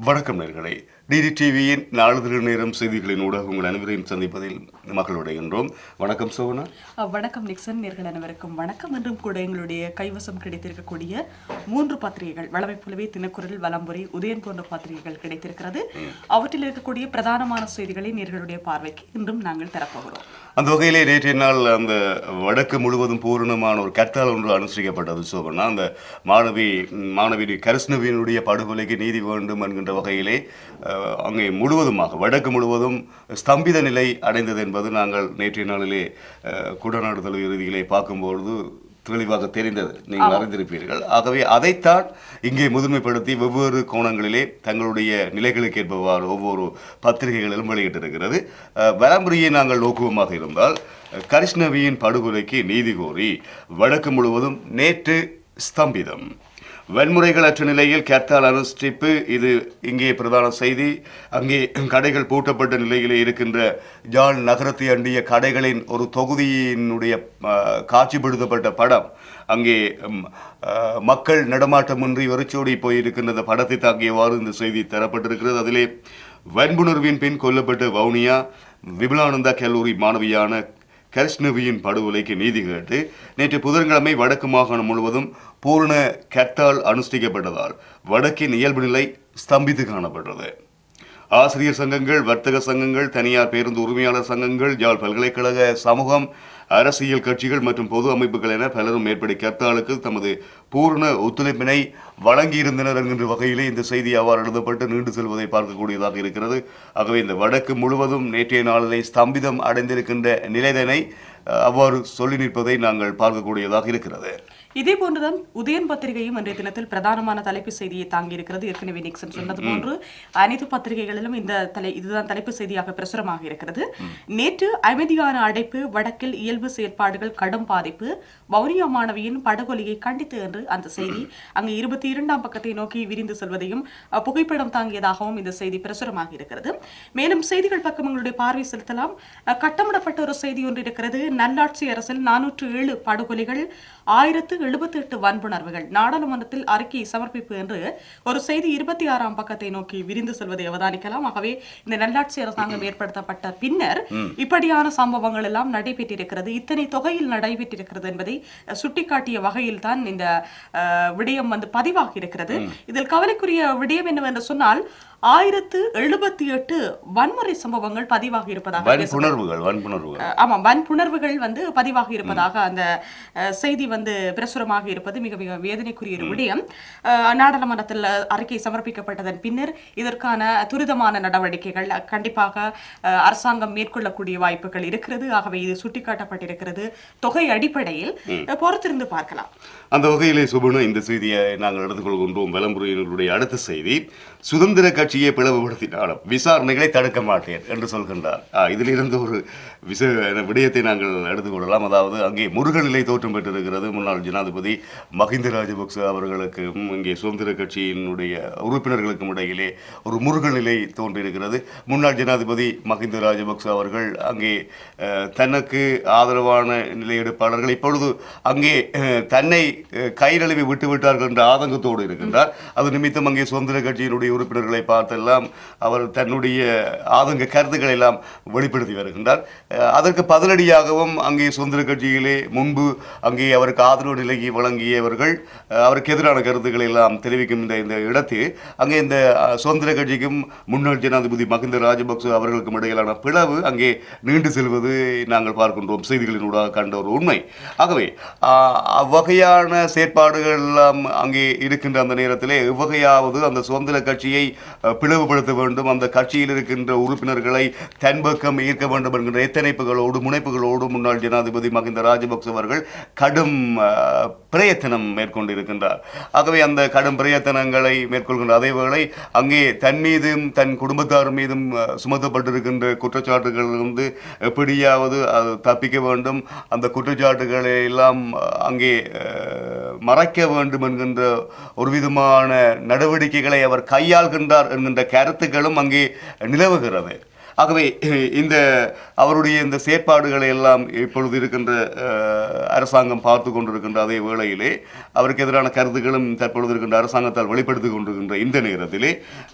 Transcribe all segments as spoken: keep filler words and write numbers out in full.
வணக்கம் நேயர்களே. D D T V-யின் நாளிதழ் நேரம் செய்திகளின் ஊடாக உங்கள் அனைவரையும் சந்திப்பதில் மகிழ்வடைகின்றோம். வணக்கம் சோனா. வணக்கம் நிக்சன். நேர்கள் அனைவருக்கும் வணக்கம். என்றும் கூட எங்களுடைய கைவசம் கிடைத்திருக்கக்கூடிய மூன்று பத்திரிகைகள் வளமை போலவே தினக்குரல், வலம்புரை, உதயன் போன்ற பத்திரிகைகள் கிடைத்திருக்கிறது. அவற்றில் இருக்கக்கூடிய பிரதானமான செய்திகளை நேர்களுடைய பார்வைக்கு இன்றும் நாங்கள் தரப்போகிறோம். அந்த வகையிலே நேற்றைய நாள் அந்த வடக்கு முழுவதும் பூரணமான ஒரு கர்த்தால் ஒன்று அனுஷ்டிக்கப்பட்டது சோபனா. அந்த மாணவி மாணவி கரிஷ்ணவியினுடைய படுகொலைக்கு நீதி வேண்டும் என்கின்ற வகையிலே அங்கே முழுவதுமாக வடக்கு முழுவதும் ஸ்தம்பித நிலை அடைந்தது என்பது நாங்கள் நேற்றைய நாளிலே குடநாடு தழுவி இறுதியிலே பார்க்கும்பொழுது தெளிவாக தெரிந்தது, நீங்கள் அறிந்திருப்பீர்கள். ஆகவே அதைத்தான் இங்கே முதன்மைப்படுத்தி வெவ்வேறு கோணங்களிலே தங்களுடைய நிலைகளுக்கு ஏற்பவாறு ஒவ்வொரு பத்திரிகைகளிலும் வெளியிட்டிருக்கிறது. வலம்புரியை நாங்கள் நோக்குவமாக இருந்தால் கரிஷ்ணவியின் படுகொலைக்கு நீதி கோரி வடக்கு முழுவதும் நேற்று ஸ்தம்பிதம். வன்முறைகள் அற்ற நிலையில் கர்த்தால் அனுஷ்டிப்பு, இது இங்கே பிரதான செய்தி. அங்கே கடைகள் பூட்டப்பட்ட நிலையிலே இருக்கின்ற யாழ் நகரத்தை அண்டிய கடைகளின் ஒரு தொகுதியினுடைய காட்சிப்படுத்தப்பட்ட படம் அங்கே மக்கள் நடமாட்டமின்றி வெறிச்சோடி போயிருக்கின்ற படத்தை தாக்கியவாறு இந்த செய்தி தரப்பட்டிருக்கிறது. அதிலே வன்புணர்வின் பின் கொல்லப்பட்ட வவுனியா விபுலானந்தா கல்லூரி மாணவியான கரிஷ்ணவியின் படுகொலைக்கு நீதி கேட்டு நேற்று புதன்கிழமை வடக்கு மாகாணம் முழுவதும் பூரண கர்த்தால் அனுஷ்டிக்கப்பட்டதால் வடக்கின் இயல்பு நிலை ஸ்தம்பித்து காணப்பட்டது. ஆசிரியர் சங்கங்கள், வர்த்தக சங்கங்கள், தனியார் பேருந்து உரிமையாளர் சங்கங்கள், யாழ் பல்கலைக்கழக சமூகம், அரசியல் கட்சிகள் மற்றும் பொது அமைப்புகள் என பலரும் மேற்படி கர்த்தாலுக்கு தமது பூர்ண ஒத்துழைப்பினை வழங்கியிருந்தனர் என்கின்ற வகையிலே இந்த செய்தி அவ்வாறு எழுதப்பட்டு நீண்டு செல்வதை பார்க்கக்கூடியதாக இருக்கிறது. ஆகவே இந்த வடக்கு முழுவதும் நேற்றைய நாளிலே ஸ்தம்பிதம் அடைந்திருக்கின்ற நிலைதனை அவ்வாறு சொல்லி நிற்பதை நாங்கள் பார்க்கக்கூடியதாக இருக்கிறது. இதே போன்றுதான் உதயன் பத்திரிகையும் இன்றைய தினத்தில் பிரதானமான தலைப்பு செய்தியை தாங்கி இருக்கிறது. ஏற்கனவே நிக்சன் சொன்னது போன்று அனைத்து பத்திரிகைகளிலும் இந்த தலை இதுதான் தலைப்பு செய்தியாக பிரசுரமாக இருக்கிறது. நேற்று அமைதியான அடைப்பு, வடக்கில் இயல்பு செயற்பாடுகள் கடும் பாதிப்பு, வவுனியா மாணவியின் படுகொலையை கண்டித்து என்று அந்த செய்தி அங்கு இருபத்தி இரண்டாம் பக்கத்தை நோக்கி விரிந்து செல்வதையும் புகைப்படம் தாங்கியதாகவும் இந்த செய்தி பிரசுரமாக இருக்கிறது. மேலும் செய்திகள் பக்கம் எங்களுடைய பார்வை செலுத்தலாம். கட்டமிடப்பட்ட ஒரு செய்தி ஒன்று இருக்கிறது. நல்லாட்சி அரசில் நானூற்று ஏழு படுகொலைகள், ஆயிரத்து எழுபத்தி எட்டு வன்புணர்வுகள், நாடாளுமன்றத்தில் அறிக்கை சமர்ப்பிப்பு என்று ஒரு செய்தி இருபத்தி ஆறாம் பக்கத்தை நோக்கி விரிந்து செல்வதை அவதானிக்கலாம். ஆகவே இந்த நல்லாட்சி அரசாங்கம் ஏற்படுத்தப்பட்ட பின்னர் இப்படியான சம்பவங்கள் எல்லாம் நடைபெற்றிருக்கிறது, இத்தனை தொகையில் நடைபெற்றிருக்கிறது என்பதை சுட்டிக்காட்டிய வகையில் தான் இந்த விடயம் வந்து பதிவாகி இருக்கிறது. இதில் கவலைக்குரிய விடயம் என்னவென்று சொன்னால் ஆயிரத்து எழுபத்தி எட்டு வன்முறை சம்பவங்கள் பதிவாகி இருப்பதாக, ஆமா வன்புணர்வுகள் வந்து பதிவாகி இருப்பதாக அந்த செய்தி வந்து பிரசுரமாக இருப்பது மிக மிக வேதனைக்குரிய ஒரு விடயம். நாடாளுமன்றத்தில் அறிக்கை சமர்ப்பிக்கப்பட்டதன் பின்னர் இதற்கான துரிதமான நடவடிக்கைகள் கண்டிப்பாக அரசாங்கம் மேற்கொள்ளக்கூடிய வாய்ப்புகள் இருக்கிறது. ஆகவே இது சுட்டிக்காட்டப்பட்டிருக்கிறது. தொகை அடிப்படையில் பொறுத்திருந்து பார்க்கலாம். அந்த வகையிலே சுபனு இந்த செய்தியை நாங்கள் எடுத்துக்கொள்கின்றோம். வலம்புரையினருடைய அடுத்த செய்தி, சுதந்திர கட்சியை பிளவுபடுத்தினாலும் விசாரணைகளை தடுக்க மாட்டேன் என்று சொல்கின்றார். இதிலிருந்து ஒரு விச விடயத்தை நாங்கள் எடுத்துக்கொள்ளலாம். அதாவது அங்கே முருக நிலை தோற்றம் பெற்றிருக்கிறது. முன்னாள் ஜனாதிபதி மஹிந்த ராஜபக்ச அவர்களுக்கும் இங்கே சுதந்திர கட்சியினுடைய உறுப்பினர்களுக்கும் இடையிலே ஒரு முருக நிலை தோன்றியிருக்கிறது. முன்னாள் ஜனாதிபதி மஹிந்த ராஜபக்ச அவர்கள் அங்கே தனக்கு ஆதரவான நிலையெடுப்பாளர்கள் இப்பொழுது அங்கே தன்னை கை நழுவி விட்டுவிட்டார்கள் என்ற ஆதங்கத்தோடு இருக்கின்றார். அது நிமித்தம் அங்கே சுதந்திர கட்சியினுடைய உறுப்பினர்களை பார்த்தெல்லாம் அவர் தன்னுடைய ஆதங்க கருத்துக்களை எல்லாம் வெளிப்படுத்தி வருகின்றார். அதற்கு பதிலடியாகவும் அங்கே சுதந்திர கட்சியிலே முன்பு அங்கே அவருக்கு ஆதரவு நிலையை வழங்கியவர்கள் அவருக்கு எதிரான கருத்துக்களை எல்லாம் தெரிவிக்கும் இந்த இந்த இடத்தில் அங்கே இந்த சுதந்திர கட்சிக்கும் முன்னாள் ஜனாதிபதி மஹிந்த ராஜபக்ச அவர்களுக்கும் இடையிலான பிளவு அங்கே நீண்டு செல்வது நாங்கள் பார்க்கின்றோம், செய்திகளினூடாக கண்ட ஒரு உண்மை. ஆகவே அவ்வகையான செயற்பாடுகள் எல்லாம் அங்கே இருக்கின்ற அந்த நேரத்திலே எவ்வகையாவது அந்த சுதந்திர கட்சியை பிளவுபடுத்த வேண்டும், அந்த கட்சியில் இருக்கின்ற உறுப்பினர்களை தன்பக்கம் ஈர்க்க வேண்டும் என்கின்ற எத்தனைப்புகளோடு முனைப்புகளோடு முன்னாள் ஜனாதிபதி மஹிந்த ராஜபக்ச அவர்கள் கடும் பிரயத்தனம் மேற்கொண்டிருக்கின்றார். ஆகவே அந்த கடும் பிரயத்தனங்களை மேற்கொள்கின்ற அதேவேளை அங்கே தன் மீதும் தன் குடும்பத்தார் மீதும் சுமத்தப்பட்டிருக்கின்ற குற்றச்சாட்டுகள் வந்து எப்படியாவது தப்பிக்க வேண்டும், அந்த குற்றச்சாட்டுகளை எல்லாம் அங்கே மறைக்க வேண்டும் என்கின்ற ஒரு விதமான நடவடிக்கைகளை அவர் கையாள்கின்றார் என்கின்ற கருத்துக்களும் அங்கே நிலவுகிறது. ஆகவே இந்த அவருடைய இந்த செயற்பாடுகளை எல்லாம் இப்பொழுது இருக்கின்ற அரசாங்கம் பார்த்து கொண்டிருக்கின்ற அதே வேளையிலே அவருக்கு எதிரான கருத்துக்களும் தற்பொழுது இருக்கின்ற அரசாங்கத்தால் வெளிப்படுத்திக் கொண்டிருக்கின்ற இந்த நேரத்திலே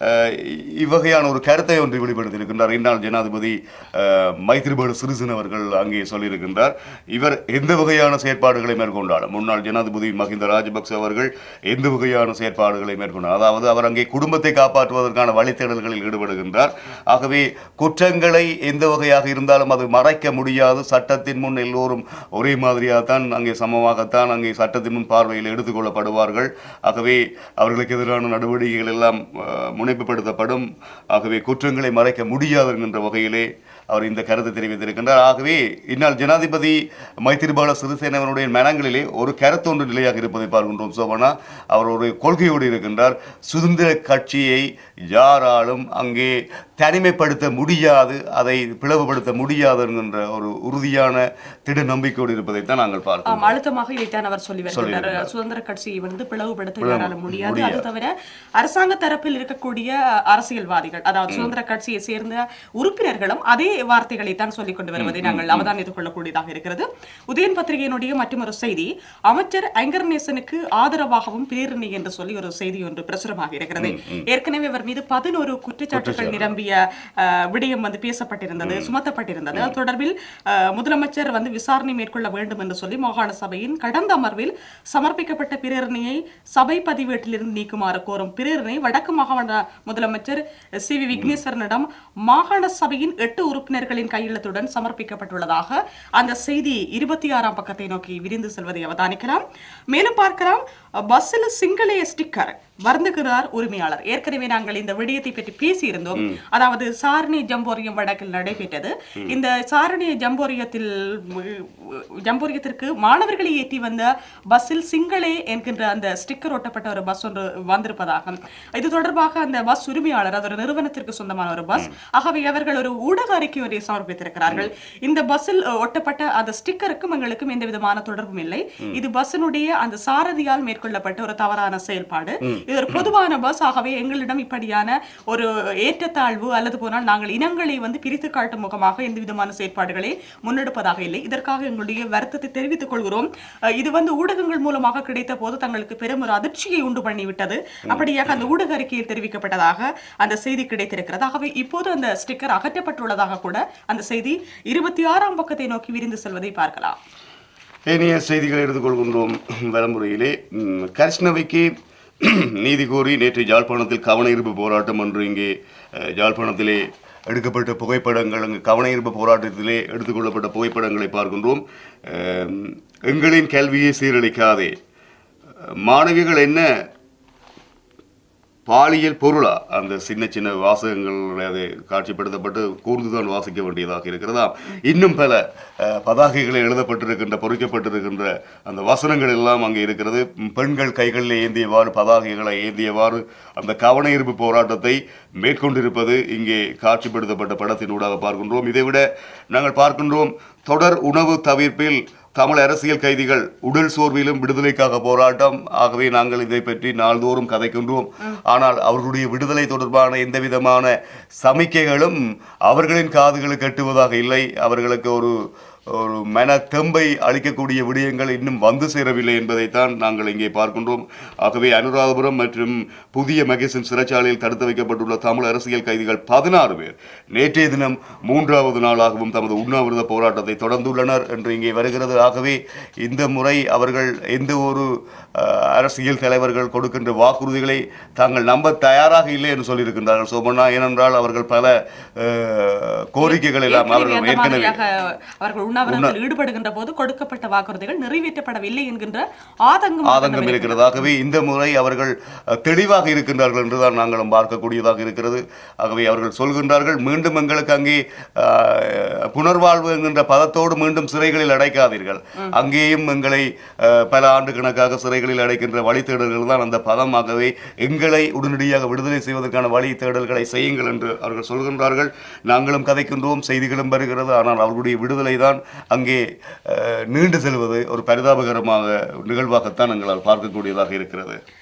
இவ்வகையான ஒரு கருத்தை ஒன்று வெளிப்படுத்தியிருக்கின்றார் இந்நாள் ஜனாதிபதி மைத்ரிபால சிறிசேன அவர்கள் அங்கே சொல்லியிருக்கின்றார். இவர் எந்த வகையான செயற்பாடுகளை மேற்கொண்டாலும் முன்னாள் ஜனாதிபதி மஹிந்த ராஜபக்ச அவர்கள் எந்த வகையான செயற்பாடுகளை மேற்கொண்டார், அதாவது அவர் அங்கே குடும்பத்தை காப்பாற்றுவதற்கான வழித்தேடல்களில் ஈடுபடுகின்றார். ஆகவே குற்றங்களை எந்த வகையாக இருந்தாலும் அது மறைக்க முடியாது. சட்டத்தின் முன் எல்லோரும் ஒரே மாதிரியாகத்தான் அங்கே சமமாகத்தான் அங்கே சட்டத்தின் முன் பார்வையில் எடுத்துக்கொள்ளப்படுவார்கள். ஆகவே அவர்களுக்கு எதிரான நடவடிக்கைகள் எல்லாம் முனைப்புப்படுத்தப்படும். ஆகவே குற்றங்களை மறைக்க முடியாது என்கின்ற வகையிலே அவர் இந்த கருத்தை தெரிவித்திருக்கின்றார். ஆகவே இந்நாள் ஜனாதிபதி மைத்திரிபால சிறிசேனவனுடைய மனங்களிலே ஒரு கருத்து ஒன்று நிலையாக இருப்பதை பார்க்கின்றோம். சோபனா அவர் ஒரு கொள்கையோடு இருக்கின்றார். சுதந்திர கட்சியை யாராலும் அங்கே தனிமைப்படுத்த முடியாது, அதை பிளவுபடுத்த முடியாது என்கின்ற ஒரு உறுதியான திட நம்பிக்கையோடு இருப்பதைத்தான் நாங்கள் பார்க்கிறோம். அழுத்தமாக இதைத்தான் அவர் சொல்லி வருகிறார். சுதந்திர கட்சியை வந்து பிளவுபடுத்த யாராலும் முடியாது. அது தவிர அரசாங்க தரப்பில் இருக்கக்கூடிய அரசியல்வாதிகள், அதாவது சுதந்திர கட்சியை சேர்ந்த உறுப்பினர்களும் அதே வார்த்தைகளை தான் சொல்லிக் கொண்டு வருவதை நாங்கள் அவதானித்துக் கொள்ளக்கூடியதாக இருக்கிறது. உதயன் பத்திரிகையினுடைய மற்றொரு செய்தி, அமைச்சர் ஐங்கர்நேசனுக்கு ஆதரவாகவும் பிரேரணை என்று சொல்லி ஒரு செய்தி ஒன்று பிரசுரமாக இருக்கிறது. ஏற்கனவே அவர் மீது பதினோரு குற்றச்சாட்டுகள் நிரம்பிய விடயம் வந்து பேசப்பட்டிருந்தது, சுமத்தப்பட்டிருந்தது. அது தொடர்பில் முதலமைச்சர் வந்து விசாரணை மேற்கொள்ள வேண்டும் என்று சொல்லி மாகாண சபையின் கடந்த அமர்வில் சமர்ப்பிக்கப்பட்ட பிரேரணையை சபை பதிவேட்டிலிருந்து நீக்குமாறு கோரும் பிரேரணை வடக்கு மாகாண முதலமைச்சர் சி வி விக்னேஸ்வரனிடம் மாகாண சபையின் எட்டு உறுப்பினர்களின் கையெழுத்துடன் சமர்ப்பிக்கப்பட்டுள்ளதாக அந்த செய்தி இருபத்தி ஆறாம் பக்கத்தை நோக்கி விரிந்து செல்வதை அவதானிக்கலாம். மேலும் பார்க்கலாம், பஸ்ஸில் சிங்கள ஸ்டிக்கர் வருந்துகிறார் உரிமையாளர். ஏற்கனவே நாங்கள் இந்த விடயத்தை பற்றி பேசியிருந்தோம். அதாவது சாரணி ஜம்போரியம் வடக்கில் நடைபெற்றது. இந்த சாரணி ஜம்போரியத்தில் ஜம்போரியத்திற்கு மாணவர்களை ஏற்றி வந்த பஸ்ஸில் சிங்களே என்கின்ற அந்த ஸ்டிக்கர் ஒட்டப்பட்ட ஒரு பஸ் ஒன்று வந்திருப்பதாக, இது தொடர்பாக அந்த பஸ் உரிமையாளர், அது ஒரு நிறுவனத்திற்கு சொந்தமான ஒரு பஸ், ஆகவே அவர்கள் ஒரு ஊடக அறிக்கை ஒன்றை சமர்ப்பித்திருக்கிறார்கள். இந்த பஸ்ஸில் ஒட்டப்பட்ட அந்த ஸ்டிக்கருக்கும் எங்களுக்கும் எந்த விதமான தொடர்பும் இல்லை. இது பஸ்ஸினுடைய அந்த சாரதியால் மேற்கொள்ளப்பட்ட ஒரு தவறான செயல்பாடு. இது ஒரு பொதுவான பஸ். ஆகவே எங்களிடம் இப்படியான ஒரு ஏற்றத்தாழ்வு அல்லது போனால் நாங்கள் இனங்களை வந்து பிரித்து காட்டும் முகமாக எந்த விதமான செயற்பாடுகளை முன்னெடுப்பதாக இல்லை. இதற்காக எங்களுடைய வருத்தத்தை தெரிவித்துக் கொள்கிறோம். இது வந்து ஊடகங்கள் மூலமாக கிடைத்த போது தங்களுக்கு பெரும் ஒரு அதிர்ச்சியை உண்டு பண்ணிவிட்டது. அப்படியாக அந்த ஊடக அறிக்கையில் தெரிவிக்கப்பட்டதாக அந்த செய்தி கிடைத்திருக்கிறது. ஆகவே இப்போது அந்த ஸ்டிக்கர் அகற்றப்பட்டுள்ளதாக கூட அந்த செய்தி இருபத்தி ஆறாம் பக்கத்தை நோக்கி விரிந்து செல்வதை பார்க்கலாம். ஏனைய செய்திகளை எடுத்துக்கொள்கின்றோம். வலமுறையிலே கரிஷ்ணவைக்கு நீதி கோரி நேற்று யாழ்ப்பாணத்தில் கவனஈர்ப்பு போராட்டம் ஒன்று இங்கே யாழ்ப்பாணத்திலே எடுக்கப்பட்ட புகைப்படங்கள், அங்கு கவனஈர்ப்பு போராட்டத்திலே எடுத்துக்கொள்ளப்பட்ட புகைப்படங்களை பார்க்கின்றோம். எங்களின் கல்வியை சீரழிக்காதே, மாணவிகள் என்ன பாலியல் பொருளா, அந்த சின்ன சின்ன வாசகங்கள் அது காட்சிப்படுத்தப்பட்டு கூர்ந்துதான் வாசிக்க வேண்டியதாக இருக்கிறதா. இன்னும் பல பதாகைகளை எழுதப்பட்டிருக்கின்ற பொறிக்கப்பட்டிருக்கின்ற அந்த வசனங்கள் எல்லாம் அங்கே இருக்கிறது. பெண்கள் கைகளில் ஏந்தியவாறு பதாகைகளை ஏந்தியவாறு அந்த கவனஈர்ப்பு போராட்டத்தை மேற்கொண்டிருப்பது இங்கே காட்சிப்படுத்தப்பட்ட படத்தினூடாக பார்க்கின்றோம். இதைவிட நாங்கள் பார்க்கின்றோம், தொடர் உணவு தவிர்ப்பில் தமிழ் அரசியல் கைதிகள் உடல் சோர்விலும் விடுதலைக்காக போராட்டம். ஆகவே நாங்கள் இதை பற்றி நாள்தோறும் கதைக்கின்றோம். ஆனால் அவர்களுடைய விடுதலை தொடர்பான எந்த விதமான சமிக்கைகளும் அவர்களின் காதுகளுக்கு எட்டுவதாக இல்லை. அவர்களுக்கு ஒரு ஒரு மன தெம்பை அளிக்கக்கூடிய விடயங்கள் இன்னும் வந்து சேரவில்லை என்பதைத்தான் நாங்கள் இங்கே பார்க்கின்றோம். ஆகவே அனுராதபுரம் மற்றும் புதிய மகேசன் சிறைச்சாலையில் தடுத்து வைக்கப்பட்டுள்ள தமிழ் அரசியல் கைதிகள் பதினாறு பேர் நேற்றைய தினம் மூன்றாவது நாளாகவும் தமது உண்ணாவிரத போராட்டத்தை தொடர்ந்துள்ளனர் என்று இங்கே வருகிறது. ஆகவே இந்த முறை அவர்கள் எந்த ஒரு அரசியல் தலைவர்கள் கொடுக்கின்ற வாக்குறுதிகளை தாங்கள் நம்ப தயாராக இல்லை என்று சொல்லியிருக்கின்றார்கள். சோபனா, ஏனென்றால் அவர்கள் பல கோரிக்கைகள் எல்லாம் அவர்கள் ஏற்கனவே உண்ணாவிரதத்தில் ஈடுபடுகின்ற போது கொடுக்கப்பட்ட வாக்குறுதிகள் நிறைவேற்றப்படவில்லை என்கின்ற ஆதங்கம் ஆதங்கம் இருக்கிறது. ஆகவே இந்த முறை அவர்கள் தெளிவாக இருக்கின்றார்கள் என்றுதான் நாங்களும் பார்க்கக்கூடியதாக இருக்கிறது. ஆகவே அவர்கள் சொல்கின்றார்கள், மீண்டும் எங்களுக்கு அங்கே புனர்வாழ்வு என்கின்ற பதத்தோடு மீண்டும் சிறைகளில் அடைக்காதீர்கள், அங்கேயும் எங்களை பல ஆண்டு கணக்காக சிறைகளில் அடைக்கின்ற வழித்தேடல்கள் தான் அந்த பதம். ஆகவே எங்களை உடனடியாக விடுதலை செய்வதற்கான வழித்தேடல்களை செய்யுங்கள் என்று அவர்கள் சொல்கின்றார்கள். நாங்களும் கதைக்கின்றோம், செய்திகளும் வருகிறது. ஆனால் அவர்களுடைய விடுதலை தான் அங்கே நீண்டு செல்வது ஒரு பரிதாபகரமாக நிகழ்வாகத்தான் எங்களால் பார்க்கக்கூடியதாக இருக்கிறது.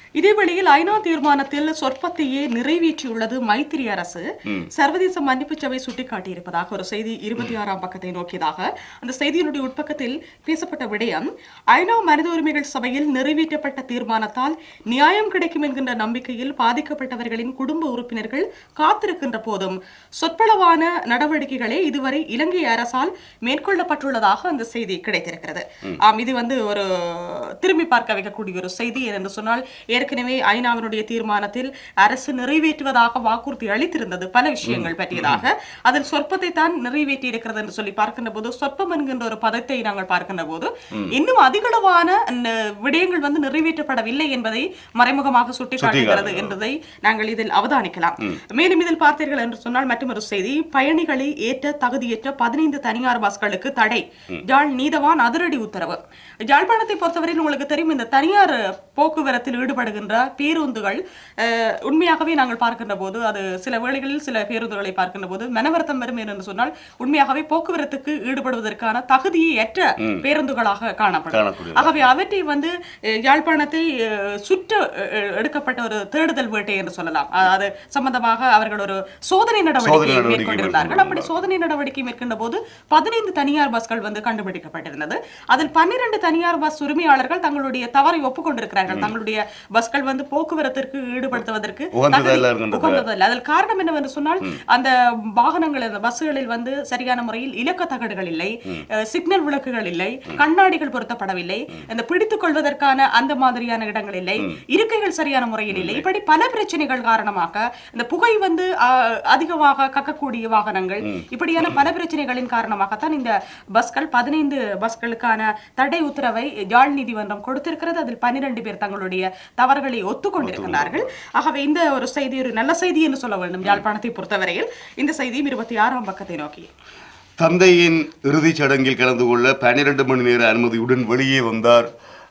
இதே வேளையில் ஐநா தீர்மானத்தில் சொற்பத்தையே நிறைவேற்றியுள்ளது மைத்திரி அரசு. சர்வதேச மன்னிப்பு சபை சுட்டிக்காட்டியிருப்பதாக ஒரு செய்தி இருபத்தி ஆறாம் பக்கத்தை நோக்கியதாக அந்த செய்தியினுடைய உட்பக்கத்தில் பேசப்பட்ட விடயம், ஐநா மனித உரிமைகள் சபையில் நிறைவேற்றப்பட்ட தீர்மானத்தால் நியாயம் கிடைக்கும் என்கின்ற நம்பிக்கையில் பாதிக்கப்பட்டவர்களின் குடும்ப உறுப்பினர்கள் காத்திருக்கின்ற போதும் சொற்பளவான நடவடிக்கைகளே இதுவரை இலங்கை அரசால் மேற்கொள்ளப்பட்டுள்ளதாக அந்த செய்தி கிடைத்திருக்கிறது. ஆம், இது வந்து ஒரு திரும்பி பார்க்க வைக்கக்கூடிய ஒரு செய்தி என்று சொன்னால், ஏற்கனவே ஐநாவினுடைய தீர்மானத்தில் அரசு நிறைவேற்றுவதாக வாக்குறுதி அளித்திருந்தது பல விஷயங்கள் பற்றியதாக. அதில் சொற்பத்தை தான் நிறைவேற்றி இருக்கிறது என்று சொல்லி பார்க்கின்ற போது, சொற்பம் என்கின்ற ஒரு பதத்தை நாங்கள் பார்க்கின்ற போது இன்னும் அதிகளவான விடயங்கள் வந்து நிறைவேற்றப்படவில்லை என்பதை மறைமுகமாக சுட்டிக்காட்டுகிறது என்பதை நாங்கள் இதில் அவதானிக்கலாம். மேலும் இதில் பார்த்தீர்கள் என்று சொன்னால் மற்றொரு செய்தி, பயணிகளை ஏற்ற தகுதியற்ற பதினைந்து தனியார் பஸ்களுக்கு தடை, யாழ் நீதவான் அதிரடி உத்தரவு. யாழ்ப்பாணத்தை பொறுத்தவரையில் உங்களுக்கு தெரியும், இந்த தனியார் போக்குவரத்தில் ஈடுபடுகின்ற பேருந்துகள் உண்மையாகவே நாங்கள் பார்க்கின்ற போது, அது சில வேளைகளில் சில பேருந்துகளை பார்க்கின்ற போது மனவருத்தம் வரும் என்று சொன்னால், உண்மையாகவே போக்குவரத்துக்கு ஈடுபடுவதற்கான தகுதியற்ற பேருந்துகளாக காணப்படும். ஆகவே அவற்றை வந்து யாழ்ப்பாணத்தை சுற்ற எடுக்கப்பட்ட ஒரு தேடுதல் வேட்டை என்று சொல்லலாம். அது சம்பந்தமாக அவர்கள் ஒரு சோதனை நடவடிக்கை மேற்கொண்டிருந்தார்கள். அப்படி சோதனை நடவடிக்கை மேற்கொண்ட போது பதினைந்து தனியார் பஸ்கள் வந்து கண்டுபிடிக்கப்பட்டிருந்தது. அதில் பன்னிரண்டு தனியார் பஸ் உரிமையாளர்கள் தங்களுடைய தவறை ஒப்புக்கொண்டிருக்கிறார்கள். தங்களுடைய பஸ்கள் வந்து போக்குவரத்திற்கு ஈடுபடுத்துவதற்கு உகந்ததல்ல. அதில் காரணம் என்னவென்று சொன்னால், அந்த வாகனங்கள் அந்த பஸ்களில் வந்து சரியான முறையில் இலக்க தகடுகள் இல்லை, சிக்னல் விளக்குகள் இல்லை, கண்ணாடிகள் பொருத்தப்படவில்லை, இந்த பிடித்துக் கொள்வதற்கான அந்த மாதிரியான இடங்கள் இல்லை, இருக்கைகள் சரியான முறையில் இல்லை. இப்படி பல பிரச்சனைகள் காரணமாக இந்த புகை வந்து அதிகமாக கக்கக்கூடிய வாகனங்கள், இப்படியான பல பிரச்சனைகளின் காரணமாகத்தான் இந்த பஸ்கள் பதினைந்து பஸ்களுக்கான தடை உத்தரவை யாழ் நீதிமன்றம் கொடுத்திருக்கிறது. அதில் பன்னிரண்டு பேர் தங்களுடைய தவறுகளை ஒத்துக்கொண்டிருக்கிறார்கள். ஆகவே இந்த ஒரு செய்தி ஒரு நல்ல செய்தி என்று சொல்ல வேண்டும். யாழ்ப்பாணத்தை பொறுத்தவரையில் இந்த செய்தியும் இருபத்தி ஆறாம் பக்கத்தை நோக்கி. தந்தையின் இறுதிச் சடங்கில் கலந்து கொள்ள பன்னிரண்டு மணி நேர அனுமதியுடன் வெளியே வந்தார்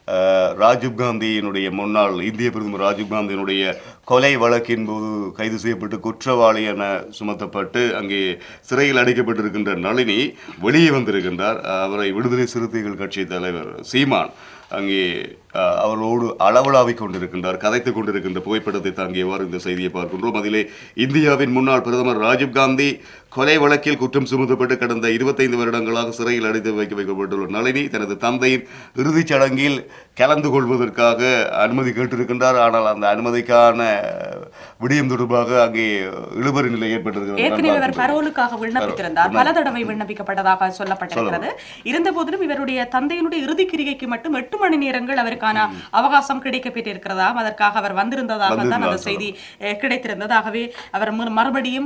ராஜீவ்காந்தியினுடைய முன்னாள் இந்திய பிரதமர் ராஜீவ்காந்தியினுடைய கொலை வழக்கின் போது கைது செய்யப்பட்டு குற்றவாளி என சுமத்தப்பட்டு அங்கே சிறையில் அடைக்கப்பட்டிருக்கின்ற நளினி வெளியே வந்திருக்கின்றார். அவரை விடுதலை சிறுத்தைகள் கட்சி தலைவர் சீமான் அங்கே அவரோடு அளவலாவிக் கொண்டிருக்கின்றார், கதைத்துக் கொண்டிருக்கின்ற புகைப்படத்தை தாங்கியவாறு இந்த செய்தியை பார்க்கின்றோம். அதிலே இந்தியாவின் முன்னாள் பிரதமர் ராஜீவ்காந்தி கொலை வழக்கில் குற்றம் சுமத்தப்பட்டு கடந்த இருபத்தைந்து வருடங்களாக சிறையில் அடைத்து வைக்க வைக்கப்பட்டுள்ள நளினி தனது தந்தையின் இறுதிச் சடங்கில் கலந்து கொள்வதற்காக அனுமதி கேட்டிருக்கின்றார். ஆனால் அந்த அனுமதிக்கான விடயம் தொடர்பாக அங்கே இழுபறி நிலை ஏற்பட்டிருக்கிறது. ஏற்கனவே இவர் பரோலுக்காக விண்ணப்பித்திருந்தார், பல தடவை விண்ணப்பிக்கப்பட்டதாக சொல்லப்பட்டிருக்கிறது. இருந்த போதிலும் இவருடைய தந்தையினுடைய இறுதி கிரிகைக்கு மட்டும் எட்டு மணி நேரங்கள் அவருக்கான அவகாசம் கிடைக்கப்பட்டிருக்கிறதா, அதற்காக அவர் வந்திருந்ததாக தான் அந்த செய்தி கிடைத்திருந்தது. ஆகவே அவர் மறுபடியும்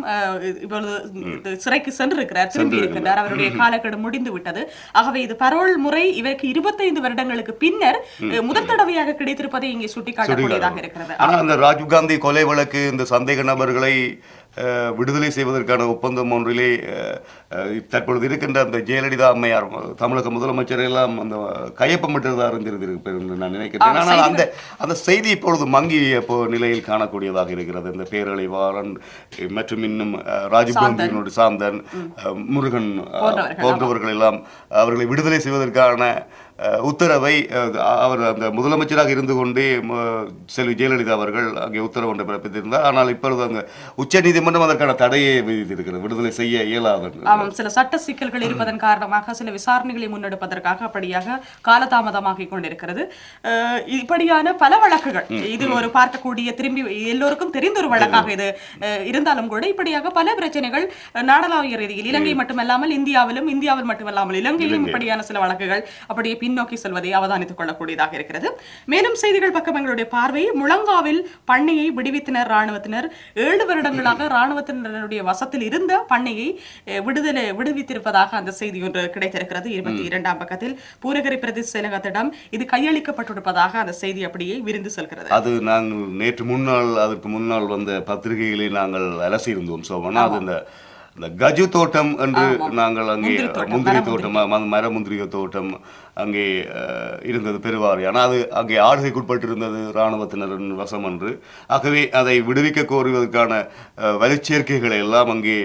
சிறைக்கு சென்றிருக்கிறார், திரும்பி இருக்கின்றார். அவருடைய காலக்கெடு முடிந்து விட்டது. ஆகவே இது பரோல் முறை இவருக்கு இருபத்தைந்து வருடங்களுக்கு பின்னர் முதல் தடவையாக கிடைத்திருப்பதை இங்கே சுட்டிக்காட்டக்கூடியதாக இருக்கிறது. ஆனால் அந்த ராஜீவ்காந்தி கொலை வழக்கு இந்த சந்தேக நபர்களை விடுதலை செய்வதற்கான ஒப்பந்தம் ஒன்றிலே தற்பொழுது இருக்கின்ற அந்த ஜெயலலிதா அம்மையார் தமிழக முதலமைச்சர் எல்லாம் அந்த கையொப்பமிட்டதாக இருந்திருந்திருப்பேன் என்று நான் நினைக்கிறேன். ஆனால் அந்த அந்த செய்தி இப்பொழுது மங்கிய நிலையில் காணக்கூடியதாக இருக்கிறது. இந்த பேரழிவாளன் மற்றும் இன்னும் ராஜீவ்காந்தியினுடைய சாந்தன், முருகன் போன்றவர்கள் எல்லாம் அவர்களை விடுதலை செய்வதற்கான உத்தரவை அவர் அந்த முதலமைச்சராக இருந்து கொண்டே செல்வி ஜெயலலிதா அவர்கள் அங்கே உத்தரவு ஒன்றை பிறப்பித்திருந்தார். ஆனால் இப்பொழுது அங்கே உச்ச நீதிமன்றம் அதற்கான தடையை விதித்திருக்கிறது, விடுதலை செய்ய இயலாது. ஆமாம், சில சட்ட சிக்கல்கள் இருப்பதன் காரணமாக சில விசாரணைகளை முன்னெடுப்பதற்காக அப்படியாக காலதாமதமாகிக் கொண்டிருக்கிறது. இப்படியான பல வழக்குகள், இது ஒரு பார்க்கக்கூடிய திரும்பி எல்லோருக்கும் தெரிந்த ஒரு வழக்காக இது இருந்தாலும் கூட இப்படியாக பல பிரச்சனைகள் நாடளாவிய ரீதியில் இலங்கை மட்டுமல்லாமல் இந்தியாவிலும் இந்தியாவில் மட்டுமல்லாமல் இலங்கையிலும் இப்படியான சில வழக்குகள் அப்படியே பின்னோக்கி செல்வதை அவதானித்துக் கொள்ளக்கூடியதாக இருக்கிறது. மேலும் செய்திகள் பக்கம் எங்களுடைய பார்வை, முழங்காவில் பண்ணையை விடுவித்தனர் ராணுவத்தினர். ஏழு வருடங்களாக ராணுவத்தினருடைய வசத்தில் இருந்த பண்ணையை விடுதலை விடுவித்திருப்பதாக அந்த செய்தி ஒன்று கிடைத்திருக்கிறது. இருபத்தி இரண்டாம் பக்கத்தில் பூரகரை பிரதேச செயலகத்திடம் இது கையளிக்கப்பட்டிருப்பதாக அந்த செய்தி அப்படியே விரிந்து செல்கிறது. அது நாங்கள் நேற்று முன்னாள் அதற்கு முன்னால் வந்த பத்திரிகைகளை நாங்கள் அலசியிருந்தோம். சோமனா அது இந்த இந்த கஜு தோட்டம் என்று நாங்கள் அங்கே முந்திரி தோட்டம், மர முந்திரி தோட்டம், அங்கே இருந்தது பெருவாரியான அது அங்கே ஆளுகைக்குட்பட்டிருந்தது இராணுவத்தினரின் வசம் என்று. ஆகவே அதை விடுவிக்க கோருவதற்கான வலுச்சேர்க்கைகளை எல்லாம் அங்கே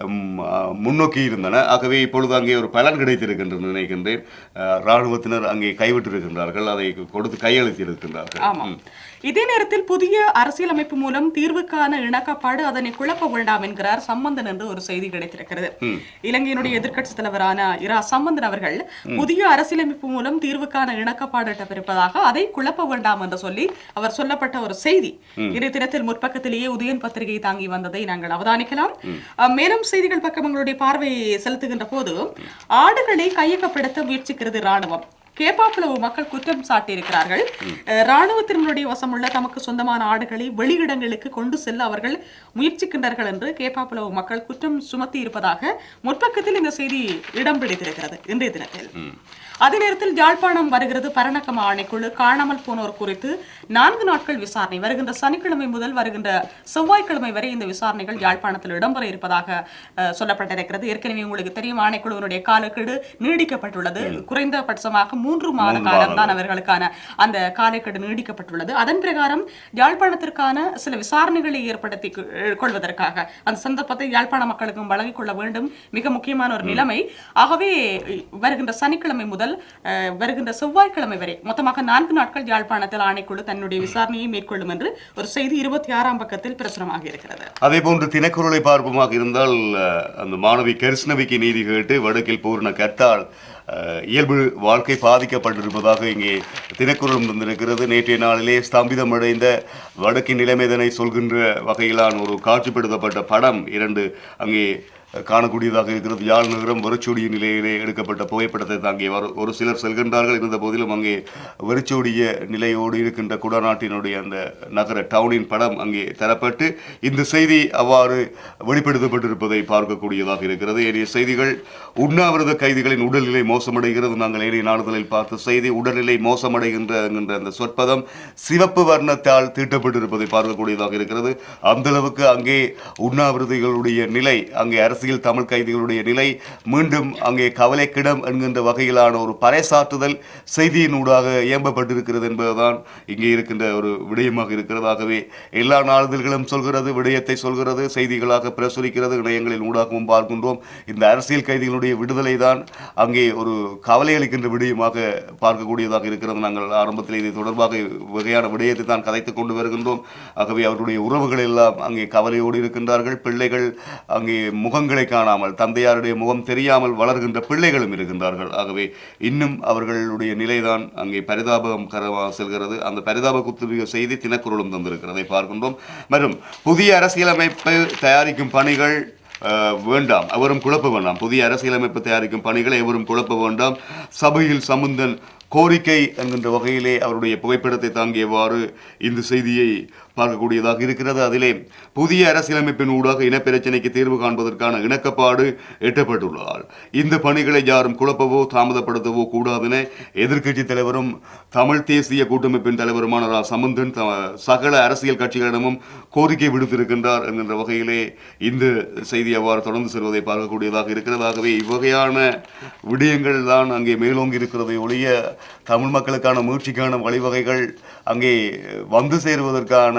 முன்னோக்கி இருந்தன. ஆகவே இப்பொழுது அங்கே ஒரு பலன் கிடைத்திருக்கின்றது நினைக்கின்றேன். இராணுவத்தினர் அங்கே கைவிட்டிருக்கின்றார்கள், அதை கொடுத்து கையளித்திருக்கின்றார்கள். இதே நேரத்தில் புதிய அரசியலமைப்பு மூலம் தீர்வுக்கான இணக்கப்பாடு அதனை குழப்ப வேண்டாம் என்கிறார் சம்பந்தன் என்று ஒரு செய்தி கிடைத்திருக்கிறது. இலங்கையினுடைய எதிர்க்கட்சி தலைவரான இரா சம்பந்தன் அவர்கள் புதிய அரசியலமைப்பு மூலம் தீர்வுக்கான இணக்கப்பாடு எட்டப்பட்டிருப்பதாக, அதை குழப்ப வேண்டாம் என்று சொல்லி அவர் சொல்லப்பட்ட ஒரு செய்தி இன்றைய தினத்தில் முற்பக்கத்திலேயே உதயன் பத்திரிகை தாங்கி வந்ததை நாங்கள் அவதானிக்கலாம். மேலும் செய்திகள் பக்கம் எங்களுடைய பார்வையை செலுத்துகின்ற போது, ஆடுகளை கையகப்படுத்த முயற்சிக்கிறது ராணுவம். கேப்பாப்புலவு மக்கள் குற்றம் சாட்டியிருக்கிறார்கள். இராணுவத்தினுடைய வசமுள்ள தமக்கு சொந்தமான ஆடுகளை வெளியிடங்களுக்கு கொண்டு செல்ல அவர்கள் முயற்சிக்கின்றார்கள் என்று கேப்பாப்புலவு மக்கள் குற்றம் சுமத்தி இருப்பதாக முற்பக்கத்தில் இந்த செய்தி இடம் பிடித்திருக்கிறது இன்றைய தினத்தில். அதே நேரத்தில் யாழ்ப்பாணம் வருகிறது பரணக்கம ஆணைக்குழு. காணாமல் போனோர் குறித்து நான்கு நாட்கள் விசாரணை வருகின்ற சனிக்கிழமை முதல் வருகின்ற செவ்வாய்க்கிழமை வரை இந்த விசாரணைகள் யாழ்ப்பாணத்தில் இடம்பெற இருப்பதாக சொல்லப்பட்டிருக்கிறது. ஏற்கனவே உங்களுக்கு தெரியும், ஆணைக்குழுவினுடைய காலக்கெடு நீடிக்கப்பட்டுள்ளது. குறைந்தபட்சமாக மூன்று மாத காலம் தான் அவர்களுக்கான அந்த காலக்கெடு நீடிக்கப்பட்டுள்ளது. அதன் பிரகாரம் யாழ்ப்பாணத்திற்கான சில விசாரணைகளை ஏற்படுத்தி கொள்வதற்காக அந்த சந்தர்ப்பத்தை யாழ்ப்பாண மக்களுக்கும் வழங்கிக் கொள்ள வேண்டும், மிக முக்கியமான ஒரு நிலைமை. ஆகவே வருகின்ற சனிக்கிழமை முதல் வருகின்ற செவ்வாய்க்கிழமை வரை மொத்தமாக நான்கு நாட்கள் யாழ்ப்பாணத்தில் ஆணைக்குழு தன்னுடைய விசாரணையை மேற்கொள்ளும் என்று ஒரு செய்தி இருபத்தி ஆறாம் பக்கத்தில் பிரசுரமாக இருக்கிறது. அதே போன்று தினக்குரலை பார்ப்போமாக இருந்தால், அந்த மாணவி கரிஷ்ணவிக்கு நீதி கேட்டு வடக்கில் பூர்ண கட்டால் இயல்பு வாழ்க்கை பாதிக்கப்பட்டிருப்பதாக இங்கே தினக்குரலும் தந்திருக்கிறது. நேற்றைய நாளிலே ஸ்தம்பிதமடைந்த வடக்கின் நிலைமைதனை சொல்கின்ற வகையிலான ஒரு காட்சிப்படுத்தப்பட்ட படம் இரண்டு அங்கே காணக்கூடியதாக இருக்கிறது. யாழ் நகரம் வெறிச்சோடிய நிலையிலே எடுக்கப்பட்ட புகைப்படத்தை தாங்கி ஒரு சிலர் செல்கின்றார்கள். இருந்த போதிலும் அங்கே வெறிச்சோடிய நிலையோடு இருக்கின்ற குடநாட்டினுடைய அந்த நகர டவுனின் படம் அங்கே தரப்பட்டு இந்த செய்தி அவ்வாறு வெளிப்படுத்தப்பட்டிருப்பதை பார்க்கக்கூடியதாக இருக்கிறது. ஏனைய செய்திகள், உண்ணாவிரத கைதிகளின் உடல்நிலை மோசமடைகிறது. நாங்கள் ஏனைய நாடுகளில் பார்த்த செய்தி, உடல்நிலை மோசமடைகின்ற என்கின்ற அந்த சொற்பதம் சிவப்பு வர்ணத்தால் தீட்டப்பட்டிருப்பதை பார்க்கக்கூடியதாக இருக்கிறது. அந்த அளவுக்கு அங்கே உண்ணாவிரதிகளுடைய நிலை, அங்கே அரசியல் தமிழ் கைதிகளுடைய நிலை மீண்டும் அங்கே கவலைக்கிடம் என்கின்ற வகையிலான ஒரு பறைசாற்றுதல் செய்தியினூடாக இயம்பப்பட்டிருக்கிறது என்பதுதான் இங்கே இருக்கின்ற ஒரு விடயமாக இருக்கிறது. ஆகவே எல்லா நாளிதழ்களும் சொல்கிறது, விடயத்தை சொல்கிறது, செய்திகளாக பிரசுரிக்கிறது, இணையங்களில் ஊடாகவும் பார்க்கின்றோம். இந்த அரசியல் கைதிகளுடைய விடுதலை தான் அங்கே ஒரு கவலை அளிக்கின்ற விடயமாக பார்க்கக்கூடியதாக இருக்கிறது. நாங்கள் ஆரம்பத்தில் இது தொடர்பாக வகையான விடயத்தை தான் கதைத்துக் கொண்டு வருகின்றோம். ஆகவே அவருடைய உறவுகள் எல்லாம் அங்கே கவலையோடு இருக்கின்றார்கள். பிள்ளைகள் அங்கே முகங்கள் காணாமல், தந்தையாருடைய முகம் தெரியாமல் வளர்கின்ற பிள்ளைகளும் இருக்கின்றார்கள். ஆகவே இன்னும் அவர்களுடைய நிலைதான் அங்கே பரிதாபம் கரமாக செல்கிறது. அந்த பரிதாபக்குரிய செய்தி தினக்குரலும் தந்திருக்கிறதை பார்க்கின்றோம். மற்றும் புதிய அரசியலமைப்பு தயாரிக்கும் பணிகள் வேண்டாம், அவரும் குழப்ப வேண்டாம். புதிய அரசியலமைப்பு தயாரிக்கும் பணிகளை எவரும் குழப்ப வேண்டாம். சபையில் சம்பந்தன் கோரிக்கை என்கின்ற வகையிலே அவருடைய புகைப்படத்தை தாங்கியவாறு இந்த செய்தியை பார்க்கக்கூடியதாக இருக்கிறது. அதிலே புதிய அரசியலமைப்பின் ஊடாக இனப்பிரச்சனைக்கு தீர்வு காண்பதற்கான இணக்கப்பாடு எட்டப்பட்டுள்ளதால் இந்த பணிகளை யாரும் குழப்பவோ தாமதப்படுத்தவோ கூடாதென எதிர்க்கட்சி தலைவரும் தமிழ் தேசிய கூட்டமைப்பின் தலைவருமான ரா சம்பந்தன் சகல அரசியல் கட்சிகளிடமும் கோரிக்கை விடுத்திருக்கின்றார் என்கின்ற வகையிலே இந்த செய்தி அவ்வாறு தொடர்ந்து செல்வதை பார்க்கக்கூடியதாக இருக்கிறது. ஆகவே இவ்வகையான விடயங்கள் தான் அங்கே மேலோங்கி இருக்கிறதை ஒழிய தமிழ் மக்களுக்கான மீட்சிக்கான வழிவகைகள் அங்கே வந்து சேருவதற்கான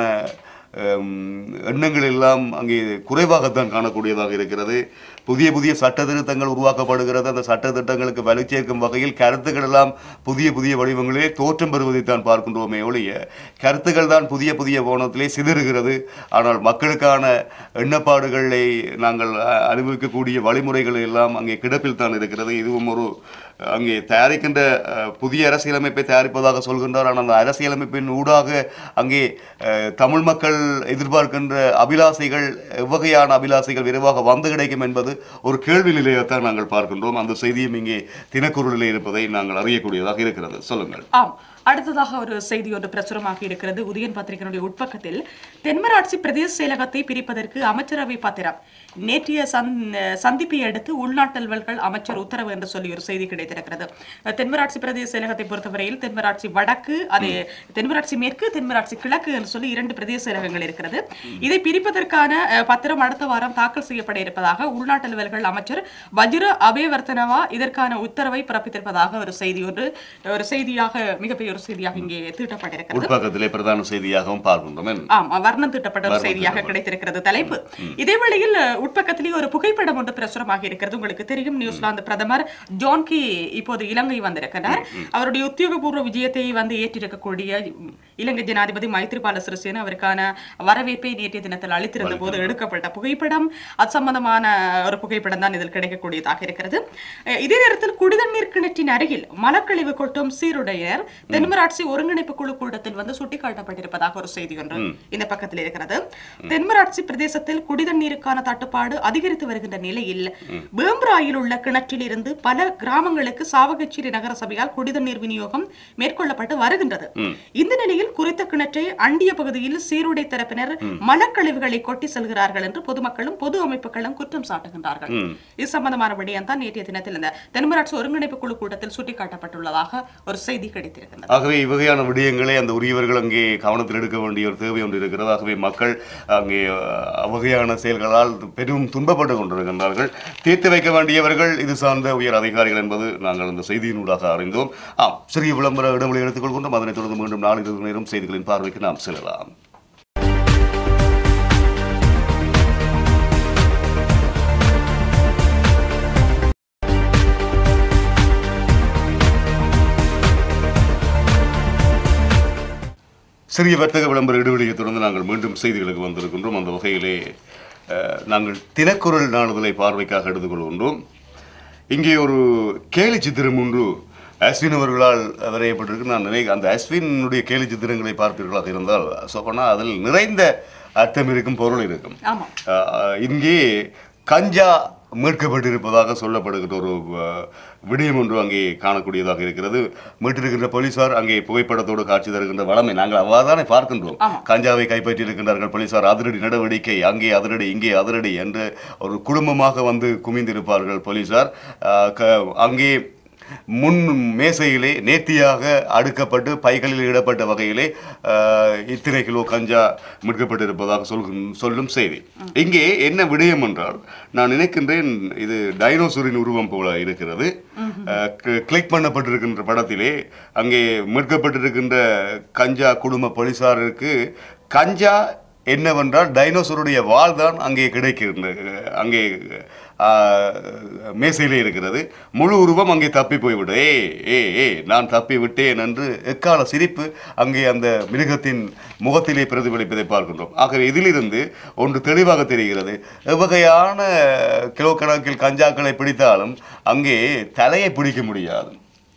எண்ணங்கள் எல்லாம் அங்கே குறைவாகத்தான் காணக்கூடியதாக இருக்கிறது. புதிய புதிய சட்ட திருத்தங்கள் உருவாக்கப்படுகிறது. அந்த சட்ட திட்டங்களுக்கு வலு சேர்க்கும் வகையில் கருத்துக்கள் எல்லாம் புதிய புதிய வடிவங்களிலே தோற்றம் பெறுவதைத்தான் பார்க்கின்றோமே ஒழிய கருத்துக்கள் தான் புதிய புதிய கோணத்திலே சிதறுகிறது. ஆனால் மக்களுக்கான எண்ணப்பாடுகளை நாங்கள் அனுபவிக்கக்கூடிய வழிமுறைகள் எல்லாம் அங்கே கிடப்பில் தான் இருக்கிறது. இதுவும் ஒரு அங்கே தயாரிக்கின்ற புதிய அரசியலமைப்பை தயாரிப்பதாக சொல்கின்றார். ஆனால் அந்த அரசியலமைப்பின் ஊடாக அங்கே தமிழ் மக்கள் எதிர்பார்க்கின்ற அபிலாசைகள் எவ்வகையான அபிலாசைகள் விரைவாக வந்து கிடைக்கும் என்பது ஒரு கேள்வி நிலையத்தான் நாங்கள் பார்க்கின்றோம். அந்த செய்தியும் இங்கே தினக்குரலிலே இருப்பதை நாங்கள் அறியக்கூடியதாக இருக்கிறது. சொல்லுங்கள். ஆம், அடுத்ததாக ஒரு செய்தி ஒன்று பிரசுரமாக இருக்கிறது. உதயன் பத்திரிகையினுடைய உட்பக்கத்தில் தென்மராட்சி பிரதேச செயலகத்தை பிரிப்பதற்கு அமைச்சரவை பத்திரம் நேற்றைய சந்திப்பை அடுத்து உள்நாட்டல்வல்கள் அமைச்சர் உத்தரவு என்று சொல்லி ஒரு செய்தி கிடைத்திருக்கிறது. தென்மராட்சி பிரதேச செயலகத்தை பொறுத்தவரையில் தென்மராட்சி வடக்கு, அது தென்மராட்சி மேற்கு, தென்மராட்சி கிழக்கு என்று சொல்லி இரண்டு பிரதேச செயலகங்கள் இருக்கிறது. இதை பிரிப்பதற்கான பத்திரம் அடுத்த வாரம் தாக்கல் செய்யப்பட இருப்பதாக உள்நாட்டல்வல்கள் அமைச்சர் வஜ்ர அபேவர்த்தனவா இதற்கான உத்தரவை பிறப்பித்திருப்பதாக ஒரு செய்தி ஒன்று ஒரு செய்தியாக மிகப்பெரிய ஒரு செய்தியாக இங்கே தீட்டப்பட்டிருக்கிறது. உட்பக்கத்திலே பிரதான செய்தியாகவும் பார்க்கின்றோம். ஆமா, வர்ணம் தீட்டப்பட்ட ஒரு செய்தியாக கிடைத்திருக்கிறது தலைப்பு. இதே வேளையில் உட்பக்கத்திலே ஒரு புகைப்படம் ஒன்று பிரசுரமாக இருக்கிறது. உங்களுக்கு தெரியும், நியூசிலாந்து பிரதமர் ஜான் கே இப்போது இலங்கை வந்திருக்கிறார். அவருடைய உத்தியோகபூர்வ விஜயத்தை வந்து ஏற்றிருக்கக்கூடிய இலங்கை ஜனாதிபதி மைத்ரிபால சிறிசேன அவருக்கான வரவேற்பை நேற்றைய தினத்தில் அளித்திருந்த போது எடுக்கப்பட்ட புகைப்படம், அது சம்பந்தமான ஒரு புகைப்படம் தான் இதில் கிடைக்கக்கூடியதாக இருக்கிறது. இதே நேரத்தில் குடிதண்ணீர் கிணற்றின் அருகில் மலக்கழிவு கொட்டும் சீருடையர் தென்மராட்சி ஒருங்கிணைப்பு குழு கூட்டத்தில் வந்து சுட்டிக்காட்டப்பட்டிருப்பதாக ஒரு செய்தி ஒன்று இந்த பக்கத்தில் இருக்கிறது. தென்மராட்சி பிரதேசத்தில் குடிதண்ணீருக்கான தட்டுப்பாடு அதிகரித்து வருகின்ற நிலையில் வேம்பராயில் உள்ள கிணற்றில் இருந்து பல கிராமங்களுக்கு சாவகச்சேரி நகர சபையால் குடிதண்ணீர் விநியோகம் மேற்கொள்ளப்பட்டு வருகின்றது. இந்த நிலையில் குறித்த கிணற்றை அண்டிய பகுதியில் சீருடை தரப்பினர் மலக்கழிவுகளை கொட்டி செல்கிறார்கள் என்று பொதுமக்களும் பொது அமைப்புகளும் குற்றம் சாட்டுகின்றார்கள். இது சம்பந்தமான விடயம் தான் நேற்றைய தினத்தில் இந்த தென்மராட்சி ஒருங்கிணைப்பு குழு கூட்டத்தில் சுட்டிக்காட்டப்பட்டுள்ளதாக ஒரு செய்தி கிடைத்திருக்கிறது. ஆகவே இவ்வகையான விடயங்களை அந்த உரியவர்கள் அங்கே கவனத்தில் எடுக்க வேண்டிய ஒரு தேவை ஒன்று இருக்கிறது. ஆகவே மக்கள் அங்கே அவ்வகையான செயல்களால் பெரும் துன்பப்பட்டுக் கொண்டிருக்கின்றார்கள். தீர்த்து வைக்க வேண்டியவர்கள் இது சார்ந்த உயர் அதிகாரிகள் என்பது நாங்கள் இந்த செய்தியினூடாக அறிந்தோம். ஆம், சிறிய விளம்பர இடங்களை எடுத்துக்கொள்கின்றோம். அதனைத் தொடர்ந்து மீண்டும் நாலு இருபது நேரம் செய்திகளின் பார்வைக்கு நாம் செல்லலாம். சிறிய வர்த்தக விளம்பர இடைவெளியை தொடர்ந்து நாங்கள் மீண்டும் செய்திகளுக்கு வந்திருக்கின்றோம். அந்த வகையிலே நாங்கள் தினக்குரல் நாளிதழை பார்வைக்காக எடுத்துக்கொள்கின்றோம். இங்கே ஒரு கேலி சித்திரம் ஒன்று அஸ்வின் அவர்களால் வரையப்பட்டிருக்கு. நான் நினை அந்த அஸ்வினுடைய கேலி சித்திரங்களை பார்ப்பீர்களாக இருந்தால் சொன்னா அதில் நிறைந்த அர்த்தம் இருக்கும், பொருள் இருக்கும். இங்கே கஞ்சா மீட்கப்பட்டிருப்பதாக சொல்லப்படுகிற ஒரு விடயம் ஒன்று அங்கே காணக்கூடியதாக இருக்கிறது. மீட்டிருக்கின்ற போலீசார் அங்கே புகைப்படத்தோடு காட்சி தருகின்ற வளமை நாங்கள் அவ்வாறுதானே பார்க்கின்றோம். கஞ்சாவை கைப்பற்றி இருக்கின்றார்கள் போலீசார், அதிரடி நடவடிக்கை, அங்கே அதிரடி இங்கே அதிரடி என்று ஒரு குடும்பமாக வந்து குமிந்திருப்பார்கள் போலீசார். அங்கே முன் மேசையிலே நேர்த்தியாக அடுக்கப்பட்டு பைகளில் இடப்பட்ட வகையிலே இத்தனை கிலோ கஞ்சா மீட்கப்பட்டிருப்பதாக சொல் சொல்லும் செய்தி. இங்கே என்ன விடயம் என்றால், நான் நினைக்கின்றேன் இது டைனோசரின் உருவம் போல இருக்கிறது. கிளிக் பண்ணப்பட்டிருக்கின்ற படத்திலே அங்கே மீட்கப்பட்டிருக்கின்ற கஞ்சா குடும்ப போலீசாருக்கு கஞ்சா என்னவென்றால் டைனோசருடைய வால் தான் அங்கே கிடைக்கின்றது. அங்கே மேசையிலே இருக்கிறது. முழு உருவம் அங்கே தப்பி போய்விடு. ஏ ஏ ஏ நான் தப்பி விட்டேன் என்று எக்கால சிரிப்பு அங்கே அந்த மிருகத்தின் முகத்திலே பிரதிபலிப்பதை பார்க்கின்றோம். ஆகவே இதிலிருந்து ஒன்று தெளிவாக தெரிகிறது, எவ்வகையான கிலோ கணக்கில் கஞ்சாக்களை பிடித்தாலும் அங்கே தலையை பிடிக்க முடியாது.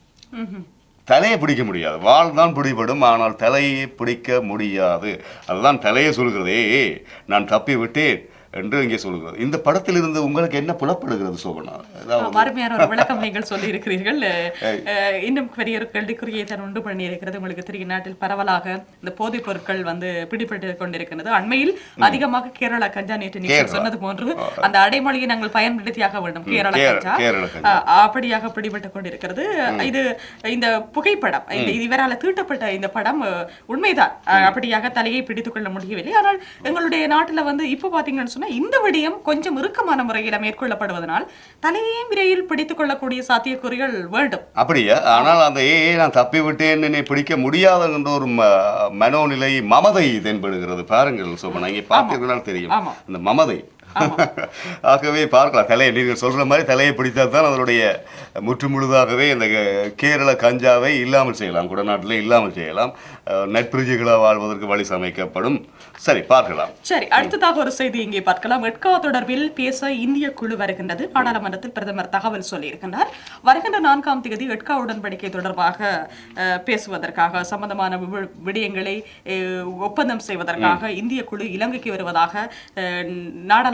தலையை பிடிக்க முடியாது, வால் தான் பிடிபடும், ஆனால் தலையை பிடிக்க முடியாது. அதுதான் தலையை சொல்கிறதே நான் தப்பி விட்டேன் என்று இங்கே சொல்கிறது. இந்த படத்தில் இருந்து உங்களுக்கு என்ன புலப்படுகிறது சோபனா? அருமையான ஒரு விளக்கம் நீங்கள் சொல்லி இருக்கிறீர்கள். இன்னும் பெரிய ஒரு கேள்விக்குறியை தான் உண்டு பண்ணி இருக்கிறது. உங்களுக்கு தெரியும், நாட்டில் பரவலாக இந்த போதைப் பொருட்கள் வந்து பிடிபட்டு கொண்டிருக்கிறது. அண்மையில் அதிகமாக கேரளா கஞ்சா, நேற்று நீங்கள் சொன்னது போன்று அந்த அடைமொழியை நாங்கள் பயன்படுத்தியாக வேண்டும், கேரளா கஞ்சா அப்படியாக பிடிபட்டுக் கொண்டிருக்கிறது. இது இந்த புகைப்படம், இவரால் தீட்டப்பட்ட இந்த படம் உண்மைதான், அப்படியாக தலையை பிடித்துக் கொள்ள முடியவில்லை. ஆனால் எங்களுடைய நாட்டில் வந்து இப்போ பார்த்தீங்கன்னு இந்த விடயம் கொஞ்சம் இறுக்கமான முறையில் மேற்கொள்ளப்படுவதனால் தலையையும் விரைவில் பிடித்துக் கொள்ளக்கூடிய சாத்தியக்கூறுகள் வேண்டும். அப்படியா? ஆனால் அந்த ஏ நான் தப்பி விட்டேன் என்னை பிடிக்க முடியாத என்ற ஒரு மனோநிலை, மமதை தென்படுகிறது. பாருங்கள் சோபனா, இங்கே பார்த்தீர்களால் தெரியும் அந்த மமதை. ஆகவே பார்க்கலாம், தலையை நீங்கள் சொல்ற மாதிரி தலையை பிடித்தால் தான் அதனுடைய முற்று முழுதாகவே இந்த கேரள கஞ்சாவை இல்லாமல் செய்யலாம், குடநாட்டில் இல்லாமல் செய்யலாம், நட்பிரிஜைகளாக வாழ்வதற்கு வழி சமைக்கப்படும். சரி, பார்க்கலாம். சரி, அடுத்ததாக ஒரு செய்தி இங்கே பார்க்கலாம். எட்கா தொடர்பில் பேச இந்திய குழு வருகின்றது. நாடாளுமன்றத்தில் பிரதமர் தகவல் சொல்லியிருக்கின்றார். வருகின்ற நான்காம் தேதி எட்கா உடன்படிக்கை தொடர்பாக பேசுவதற்காக, சம்பந்தமான விடயங்களை ஒப்பந்தம் செய்வதற்காக இந்திய குழு இலங்கைக்கு வருவதாக நாடாளுமன்ற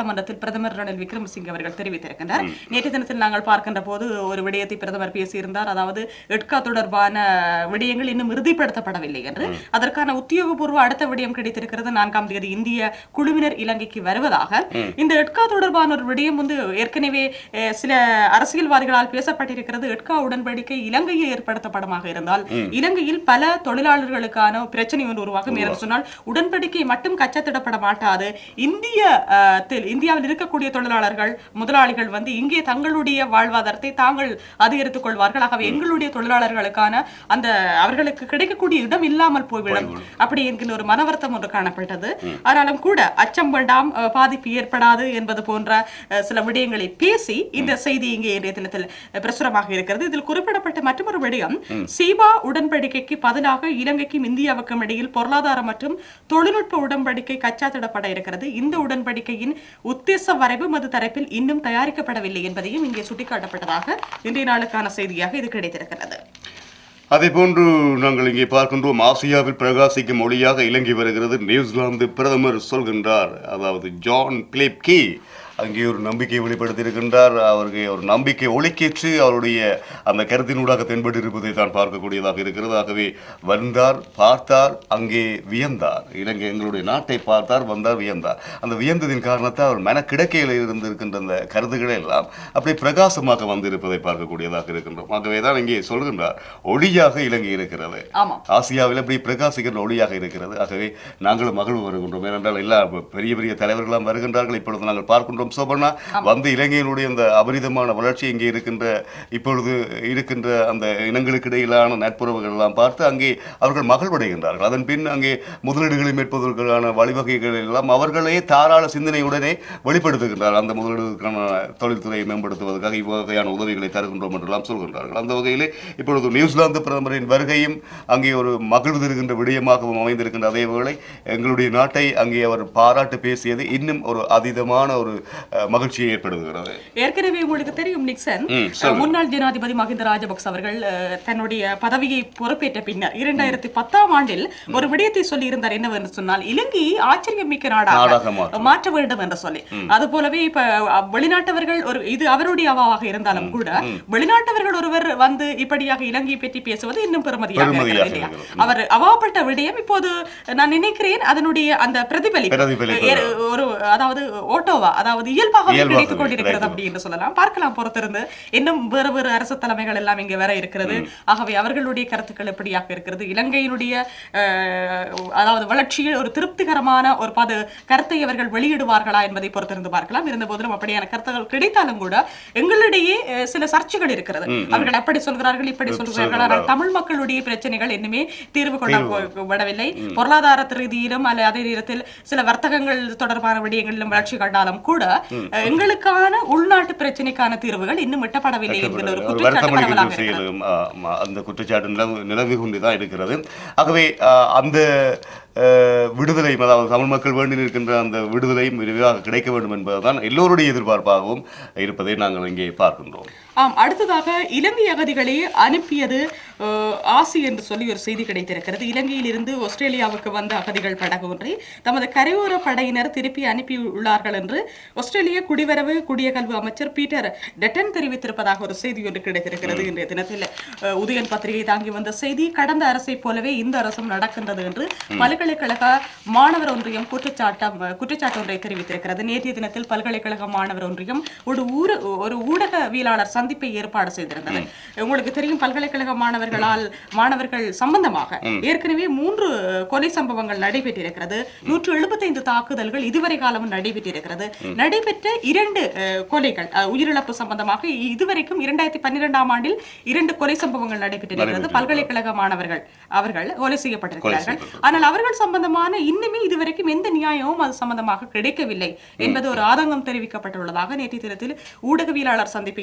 நாடாளுமன்றத்தில் பிரதமர் ரணில் விக்ரமசிங்கே அவர்கள் தெரிவித்திருக்கின்றார். நேற்று தினத்தில் நாங்கள் பார்க்கின்ற போது ஒரு விடயத்தை பிரதமர் பேசியிருந்தார். அதாவது எட்கா தொடர்பான விடயங்கள் இன்னும் இறுதிப்படுத்தப்படவில்லை என்று. அதற்கான உத்தியோகபூர்வ அடுத்த விடயம் கிடைத்திருக்கிறது. நான்காம் தேதி இந்திய குழுவினர் இலங்கைக்கு வருவதாக. இந்த எட்கா தொடர்பான ஒரு விடயம் வந்து ஏற்கனவே சில அரசியல்வாதிகளால் பேசப்பட்டிருக்கிறது. எட்கா உடன்படிக்கை இலங்கையில் ஏற்படுத்தப்படமாக இருந்தால் இலங்கையில் பல தொழிலாளர்களுக்கான பிரச்சனை ஒன்று உருவாகும். என்று சொன்னால் உடன்படிக்கை மட்டும் கச்சத்திடப்பட மாட்டாது. இந்திய இந்தியாவில் இருக்கக்கூடிய தொழிலாளர்கள் முதலாளிகள் வந்து இங்கே தங்களுடைய வாழ்வாதாரத்தை தாங்கள் அதிகரித்துக் கொள்வார்கள். ஆகவே எங்களுடைய தொழிலாளர்களுக்கான அந்த அவர்களுக்கு கிடைக்கக்கூடிய இடம் இல்லாமல் போய்விடும் அப்படி என்கிற ஒரு மனவர்த்தம் ஒன்று காணப்பட்டது. ஆனாலும் கூட அச்சம் வேண்டாம், பாதிப்பு ஏற்படாது என்பது போன்ற சில விடயங்களை பேசி இந்த செய்தி இங்கே இன்றைய தினத்தில் பிரசுரமாக இருக்கிறது. இதில் குறிப்பிடப்பட்ட மற்றொரு விடயம், சீபா உடன்படிக்கைக்கு பதிலாக இலங்கைக்கும் இந்தியாவுக்கும் இடையில் பொருளாதார மற்றும் தொழில்நுட்ப உடன்படிக்கை கச்சாத்திடப்பட இருக்கிறது. இந்த உடன்படிக்கையின் உத்தேச வரைவு மது தரப்பில் இன்னும் தயாரிக்கப்படவில்லை என்பதையும் இங்கே சுட்டிக்காட்டப்பட்டதாக இன்றைய நாளுக்கான செய்தியாக இது கிடைத்திருக்கிறது. அதே போன்று நாங்கள் இங்கே பார்க்கின்றோம், ஆசியாவில் பிரகாசிக்கும் மொழியாக இலங்கை வருகிறது நியூசிலாந்து பிரதமர் சொல்கின்றார். அதாவது ஜான் பிலிப் கீ அங்கே ஒரு நம்பிக்கை வெளிப்படுத்தியிருக்கின்றார். அவருக்கு ஒரு நம்பிக்கை ஒளிக்கேற்று அவருடைய அந்த கருத்தினூடாக தென்பட்டு இருப்பதை தான் பார்க்கக்கூடியதாக இருக்கிறது. ஆகவே வந்தார், பார்த்தார், அங்கே வியந்தார். இலங்கை எங்களுடைய நாட்டை பார்த்தார், வந்தார், வியந்தார். அந்த வியந்ததின் காரணத்தால் அவர் மனக்கிடக்கையில் இருந்திருக்கின்ற அந்த கருத்துக்களை எல்லாம் அப்படி பிரகாசமாக வந்திருப்பதை பார்க்கக்கூடியதாக இருக்கின்றோம். ஆகவே தான் இங்கே சொல்கின்றார், ஒளியாக இலங்கை இருக்கிறது, ஆசியாவில் அப்படி பிரகாசிக்கின்ற ஒளியாக இருக்கிறது. ஆகவே நாங்களும் மகிழ்வு வருகின்றோம். ஏனென்றால் எல்லா பெரிய பெரிய தலைவர்களாம் வருகின்றார்கள். இப்பொழுது நாங்கள் பார்க்கின்றோம் சோபனா வந்து இலங்கையினுடைய அந்த அபரிதமான வளர்ச்சி இங்கே இருக்கின்ற இப்பொழுது இருக்கின்ற அந்த இனங்களுக்கு இடையிலான நட்புறவுகள் எல்லாம் பார்த்து அங்கே அவர்கள் மகிழ்வடைகின்றார்கள். அதன் பின் அங்கே முதலீடுகளை மேற்பதற்கான வழிவகைகள் எல்லாம் அவர்களே தாராள சிந்தனையுடனே வெளிப்படுத்துகின்றார். அந்த முதலீடுக்கான தொழில்துறையை மேம்படுத்துவதற்காக இவ்வகையான உதவிகளை தருகின்றோம் என்றெல்லாம் சொல்கின்றார்கள். அந்த வகையிலே இப்பொழுது நியூசிலாந்து பிரதமரின் வருகையும் அங்கே ஒரு மகிழ்வு தருகின்ற விடயமாகவும் அமைந்திருக்கின்ற அதே வேளை எங்களுடைய நாட்டை அங்கே அவர் பாராட்டு பேசியது இன்னும் ஒரு அதீதமான ஒரு மகிழ்ச்சியை ஏற்படுத்துகிறது. ஏற்கனவே உங்களுக்கு தெரியும், நிக்சன் முன்னாள் ஜனாதிபதி மஹிந்த ராஜபக்ச அவர்கள் தன்னுடைய பதவியை பொறுப்பேற்ற பின்னர் இரண்டாயிரத்தி பத்தாம் ஆண்டில் ஒரு விடயத்தை சொல்லி இருந்தார். என்னவென்று சொன்னால் இலங்கையை ஆச்சரியம் மிக்க நாடாக மாற்ற வேண்டும் என்று சொல்லி. அது போலவே இப்ப வெளிநாட்டவர்கள் ஒரு இது அவருடைய அவாவாக இருந்தாலும் கூட வெளிநாட்டவர்கள் ஒருவர் வந்து இப்படியாக இலங்கையை பற்றி பேசுவது இன்னும் பெருமதியாக அவர் அவாப்பட்ட விடயம் இப்போது நான் நினைக்கிறேன் அதனுடைய அந்த பிரதிபலிப்பு ஒரு அதாவது ஓட்டோவா அதாவது இயல்பாக கிடைத்துக் கொண்டிருக்கிறது அப்படி என்று சொல்லலாம். பார்க்கலாம் பொறுத்திருந்து. இன்னும் வேறு வேறு அரசு தலைமைகள் எல்லாம் இங்கே வர இருக்கிறது. ஆகவே அவர்களுடைய கருத்துக்கள் எப்படியாக இருக்கிறது, இலங்கையினுடைய அதாவது வளர்ச்சியில் ஒரு திருப்திகரமான ஒரு பது கருத்தை அவர்கள் வெளியிடுவார்களா என்பதை பொறுத்திருந்து பார்க்கலாம். இருந்த போதிலும் அப்படியான கருத்துக்கள் கிடைத்தாலும் கூட எங்களிடையே சில சர்ச்சைகள் இருக்கிறது. அவர்கள் அப்படி சொல்கிறார்கள், இப்படி சொல்கிறார்கள். ஆனால் தமிழ் மக்களுடைய பிரச்சனைகள் இன்னுமே தீர்வு கொள்ளப்படவில்லை. பொருளாதார ரீதியிலும் அல்ல அதே நேரத்தில் சில வர்த்தகங்கள் தொடர்பான விடயங்களிலும் வளர்ச்சி கண்டாலும் கூட எங்களுக்கான உள்நாட்டு பிரச்சனைக்கான தீர்வுகள் இன்னும் எட்டப்படவில்லை என்கிற ஒரு குற்றச்சாட்டு அந்த குற்றச்சாட்டு நிலவி கொண்டுதான் இருக்கிறது. ஆகவே அந்த விடுதலை, அதாவது தமிழ் மக்கள் வேண்டி நிற்கின்ற அந்த விடுதலையும் விரைவாக கிடைக்க வேண்டும் என்பதுதான் எல்லோருடைய எதிர்பார்ப்பாகவும் இருப்பதை நாங்கள் இங்கே பார்க்கின்றோம். ஆம், அடுத்ததாக இலங்கை அகதிகளை அனுப்பியது ஆசி என்று சொல்லி ஒரு செய்தி கிடைத்திருக்கிறது. இலங்கையில் இருந்து ஆஸ்திரேலியாவுக்கு வந்த அகதிகள் படகு ஒன்றை தமது கரையோர படையினர் திருப்பி அனுப்பியுள்ளார்கள் என்று ஆஸ்திரேலிய குடிவரவு குடியகல்வு அமைச்சர் பீட்டர் டெட்டன் தெரிவித்திருப்பதாக ஒரு செய்தி ஒன்று கிடைத்திருக்கிறது. இன்றைய தினத்தில் உதயன் பத்திரிகை தாங்கி வந்த செய்தி, கடந்த அரசை போலவே இந்த அரசும் நடக்கின்றது என்று பல்கலைக்கழக மாணவர் ஒன்றியம் குற்றச்சாட்டம் குற்றச்சாட்டு ஒன்றை தெரிவித்திருக்கிறது. நேற்றைய தினத்தில் பல்கலைக்கழக மாணவர் ஒன்றியம் ஒரு ஊர ஒரு ஊடகவியலாளர் சந்திப்பை ஏற்பாடு செய்திருந்தது. உங்களுக்கு தெரியும், பல்கலைக்கழக மாணவர்களால் மாணவர்கள் சம்பந்தமாக ஏற்கனவே மூன்று கொலை சம்பவங்கள் நடைபெற்றிருக்கிறது. நூற்று எழுபத்தி ஐந்து தாக்குதல்கள் இதுவரை காலமும் நடைபெற்றிருக்கிறது. நடைபெற்ற இரண்டு கொலைகள் உயிரிழப்பு சம்பந்தமாக இதுவரைக்கும் இரண்டாயிரத்தி பன்னிரெண்டாம் ஆண்டில் இரண்டு கொலை சம்பவங்கள் நடைபெற்றிருக்கிறது. பல்கலைக்கழக மாணவர்கள் அவர்கள் கொலை செய்யப்பட்டிருக்கிறார்கள். ஆனால் அவர்கள் சம்பந்தமான இன்னுமே இதுவரைக்கும் எந்த நியாயமும் அது சம்பந்தமாக கிடைக்கவில்லை என்பது ஒரு ஆதங்கம் தெரிவிக்கப்பட்டுள்ளதாக நேற்றைய தினத்தில் ஊடகவியலாளர் சந்திப்பை ஏற்பாடு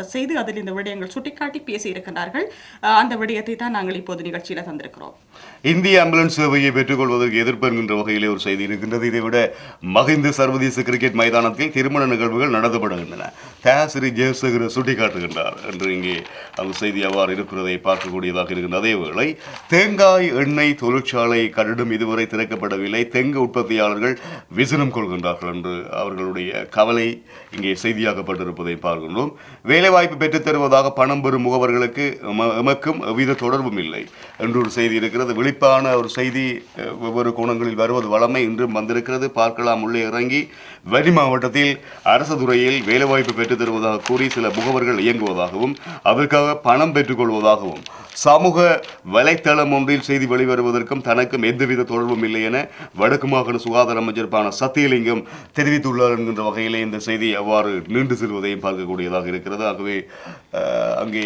செய்து அதில் இந்த விடயங்கள் சுட்டிக்காட்டி பேசி இருக்கின்றார்கள். அந்த விடயத்தை தான் நாங்கள் இப்போது நிகழ்ச்சியில தந்திருக்கிறோம். இந்திய ஆம்புலன்ஸ் சேவையை பெற்றுக்கொள்வதற்கு எதிர்ப்பு என்கின்ற வகையிலே ஒரு செய்தி இருக்கின்றது. இதைவிட மகிந்த சர்வதேச கிரிக்கெட் மைதானத்தில் திருமண நிகழ்வுகள் நடத்தப்படுகின்றன. தயாசிரி ஜெயசேகர் சுட்டிக்காட்டுகின்றார் என்று இங்கே அந்த செய்தி அவ்வாறு இருக்கிறதை பார்க்கக்கூடியதாக இருக்கின்ற அதேவேளை தேங்காய் எண்ணெய் தொழிற்சாலை கட்டிடம் இதுவரை திறக்கப்படவில்லை, தெங்கு உற்பத்தியாளர்கள் விசனம் கொள்கின்றார்கள் என்று அவர்களுடைய கவலை இங்கே செய்தியாக்கப்பட்டிருப்பதை பார்க்கின்றோம். வேலைவாய்ப்பு பெற்றுத் தருவதாக பணம் பெறும் முகவர்களுக்கு எமக்கும் எவ்வித தொடர்பும் இல்லை என்று ஒரு செய்தி இருக்கிறது. விழிப்பான ஒரு செய்தி ஒவ்வொரு கோணங்களில் வருவது வளமை இன்றும் வந்திருக்கிறது. பார்க்கலாம். உள்ளே இறங்கி வன்னி மாவட்டத்தில் அரசு துறையில் வேலைவாய்ப்பு பெற்றுத் தருவதாக கூறி சில முகவர்கள் இயங்குவதாகவும் அதற்காக பணம் பெற்றுக் கொள்வதாகவும் சமூக வலைத்தளம் ஒன்றில் செய்தி வெளிவருவதற்கும் தனக்கும் எந்தவித தொடர்பும் இல்லை என வடக்கு மாகாண சுகாதார அமைச்சருப்பான சத்தியலிங்கம் தெரிவித்துள்ளார் என்கின்ற வகையிலே இந்த செய்தி அவ்வாறு நீண்டு செல்வதையும் பார்க்கக்கூடியதாக இருக்கிறது. ஆகவே அங்கே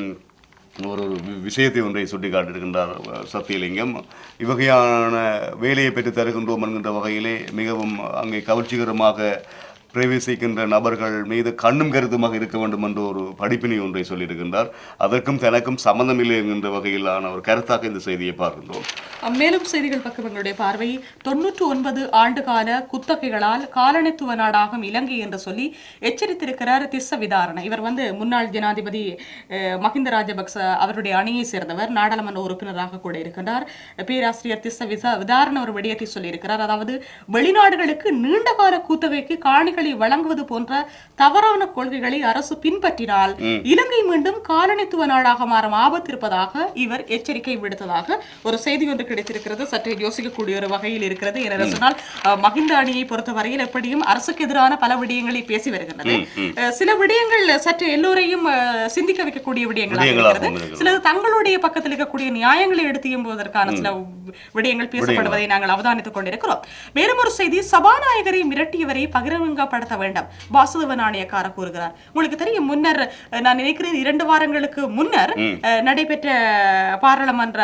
ஒரு ஒரு விஷயத்தை ஒன்றை சுட்டிக்காட்டியிருக்கின்றார் சத்தியலிங்கம். இவ்வகையான வேலையை பெற்று தருகின்றோம் என்கின்ற வகையிலே மிகவும் அங்கே கவர்ச்சிகரமாக பிரவேசிக்கின்ற நபர்கள் மீது கண்ணும் கருத்துமாக இருக்க வேண்டும் என்ற ஒரு படிப்பினை ஒன்றை சொல்லியிருக்கின்றார். அதற்கும் தனக்கும் சம்பந்தமில்லை என்கின்ற வகையிலான ஒரு கருத்தாக இந்த செய்தியை பார்க்கின்றோம். மேலும் செய்திகள் பக்கம் எங்களுடைய பார்வை தொன்னூற்று ஒன்பது ஆண்டு கால குத்தகைகளால் காலனித்துவ நாடாகும் இலங்கை என்று சொல்லி எச்சரித்திருக்கிறார் திஸ்ஸ விதாரண. இவர் வந்து முன்னாள் ஜனாதிபதி மஹிந்த ராஜபக்ச அவருடைய அணியை சேர்ந்தவர், நாடாளுமன்ற உறுப்பினராக கூட இருக்கின்றார். பேராசிரியர் திஸ்ஸ விதாரண ஒரு விடயத்தை சொல்லியிருக்கிறார். அதாவது வெளிநாடுகளுக்கு நீண்ட கால கூத்தகைக்கு காணிகள் வழங்குவது போன்ற தவறான கொள்கைகளை அரசு பின்பற்றினால் இலங்கை மீண்டும் காலனித்துவ நாடாக மாறும் ஆபத்து இருப்பதாக இவர் எச்சரிக்கை விடுத்ததாக ஒரு செய்தி ஒன்று கிடைத்திருக்கிறது. சற்று யோசிக்கக்கூடிய ஒரு வகையில் இருக்கிறது. என்ன சொன்னால் மஹிந்த அணியை பொறுத்தவரையில் எப்படியும் அரசுக்கு எதிரான பல விடயங்களை பேசி வருகின்றது. சில விடயங்கள் சற்று எல்லோரையும் சிந்திக்க வைக்கக்கூடிய விடயங்களாக இருக்கிறது. சிலது தங்களுடைய பக்கத்தில் இருக்கக்கூடிய நியாயங்களை எடுத்து எம்புவதற்கான சில விடயங்கள் பேசப்படுவதை நாங்கள் அவதானித்துக் கொண்டிருக்கிறோம். மேலும் ஒரு செய்தி, சபாநாயகரை மிரட்டியவரை பகிரங்க படுத்த வேண்டும் வாசுதேவ நாணயக்கார கூறுகிறார். உங்களுக்கு தெரியும், முன்னர் நான் நினைக்கிறேன் இரண்டு வாரங்களுக்கு முன்னர் நடைபெற்ற பாராளுமன்ற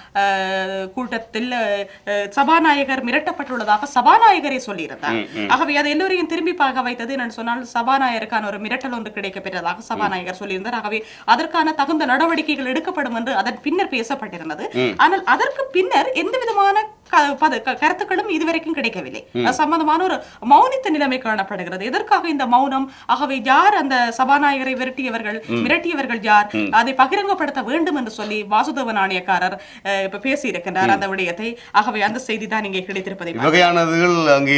கூட்டத்தில் சபாநாயகர் மிரட்டப்பட்டுள்ளதாக சபாநாயகரை சொல்லியிருந்தார். ஆகவே அதை எல்லோரையும் திரும்பி பார்க்க வைத்தது என்னன்னு சொன்னால் சபாநாயகருக்கான ஒரு மிரட்டல் ஒன்று கிடைக்கப்பெற்றதாக சபாநாயகர் சொல்லியிருந்தார். ஆகவே அதற்கான தகுந்த நடவடிக்கைகள் எடுக்கப்படும் என்று அதன் பின்னர் பேசப்பட்டிருந்தது. ஆனால் அதற்கு பின்னர் எந்த விதமான கருத்துக்களும் இதுவரைக்கும் கிடைக்கவில்லை. சம்பந்தமான ஒரு மௌனித்த நிலைமை காணப்படுகிறது. எதற்காக இந்த மௌனம்? ஆகவே யார் அந்த சபாநாயகரை விரட்டியவர்கள், மிரட்டியவர்கள் யார்? அதை பகிரங்கப்படுத்த வேண்டும் என்று சொல்லி வாசுதேவ நாணயக்காரர் இப்ப பேசி இருக்கின்றார் அந்த விடயத்தை. ஆகவே அந்த செய்தி தான் இங்கே கிடைத்திருப்பதை வகையானதுகள் அங்கே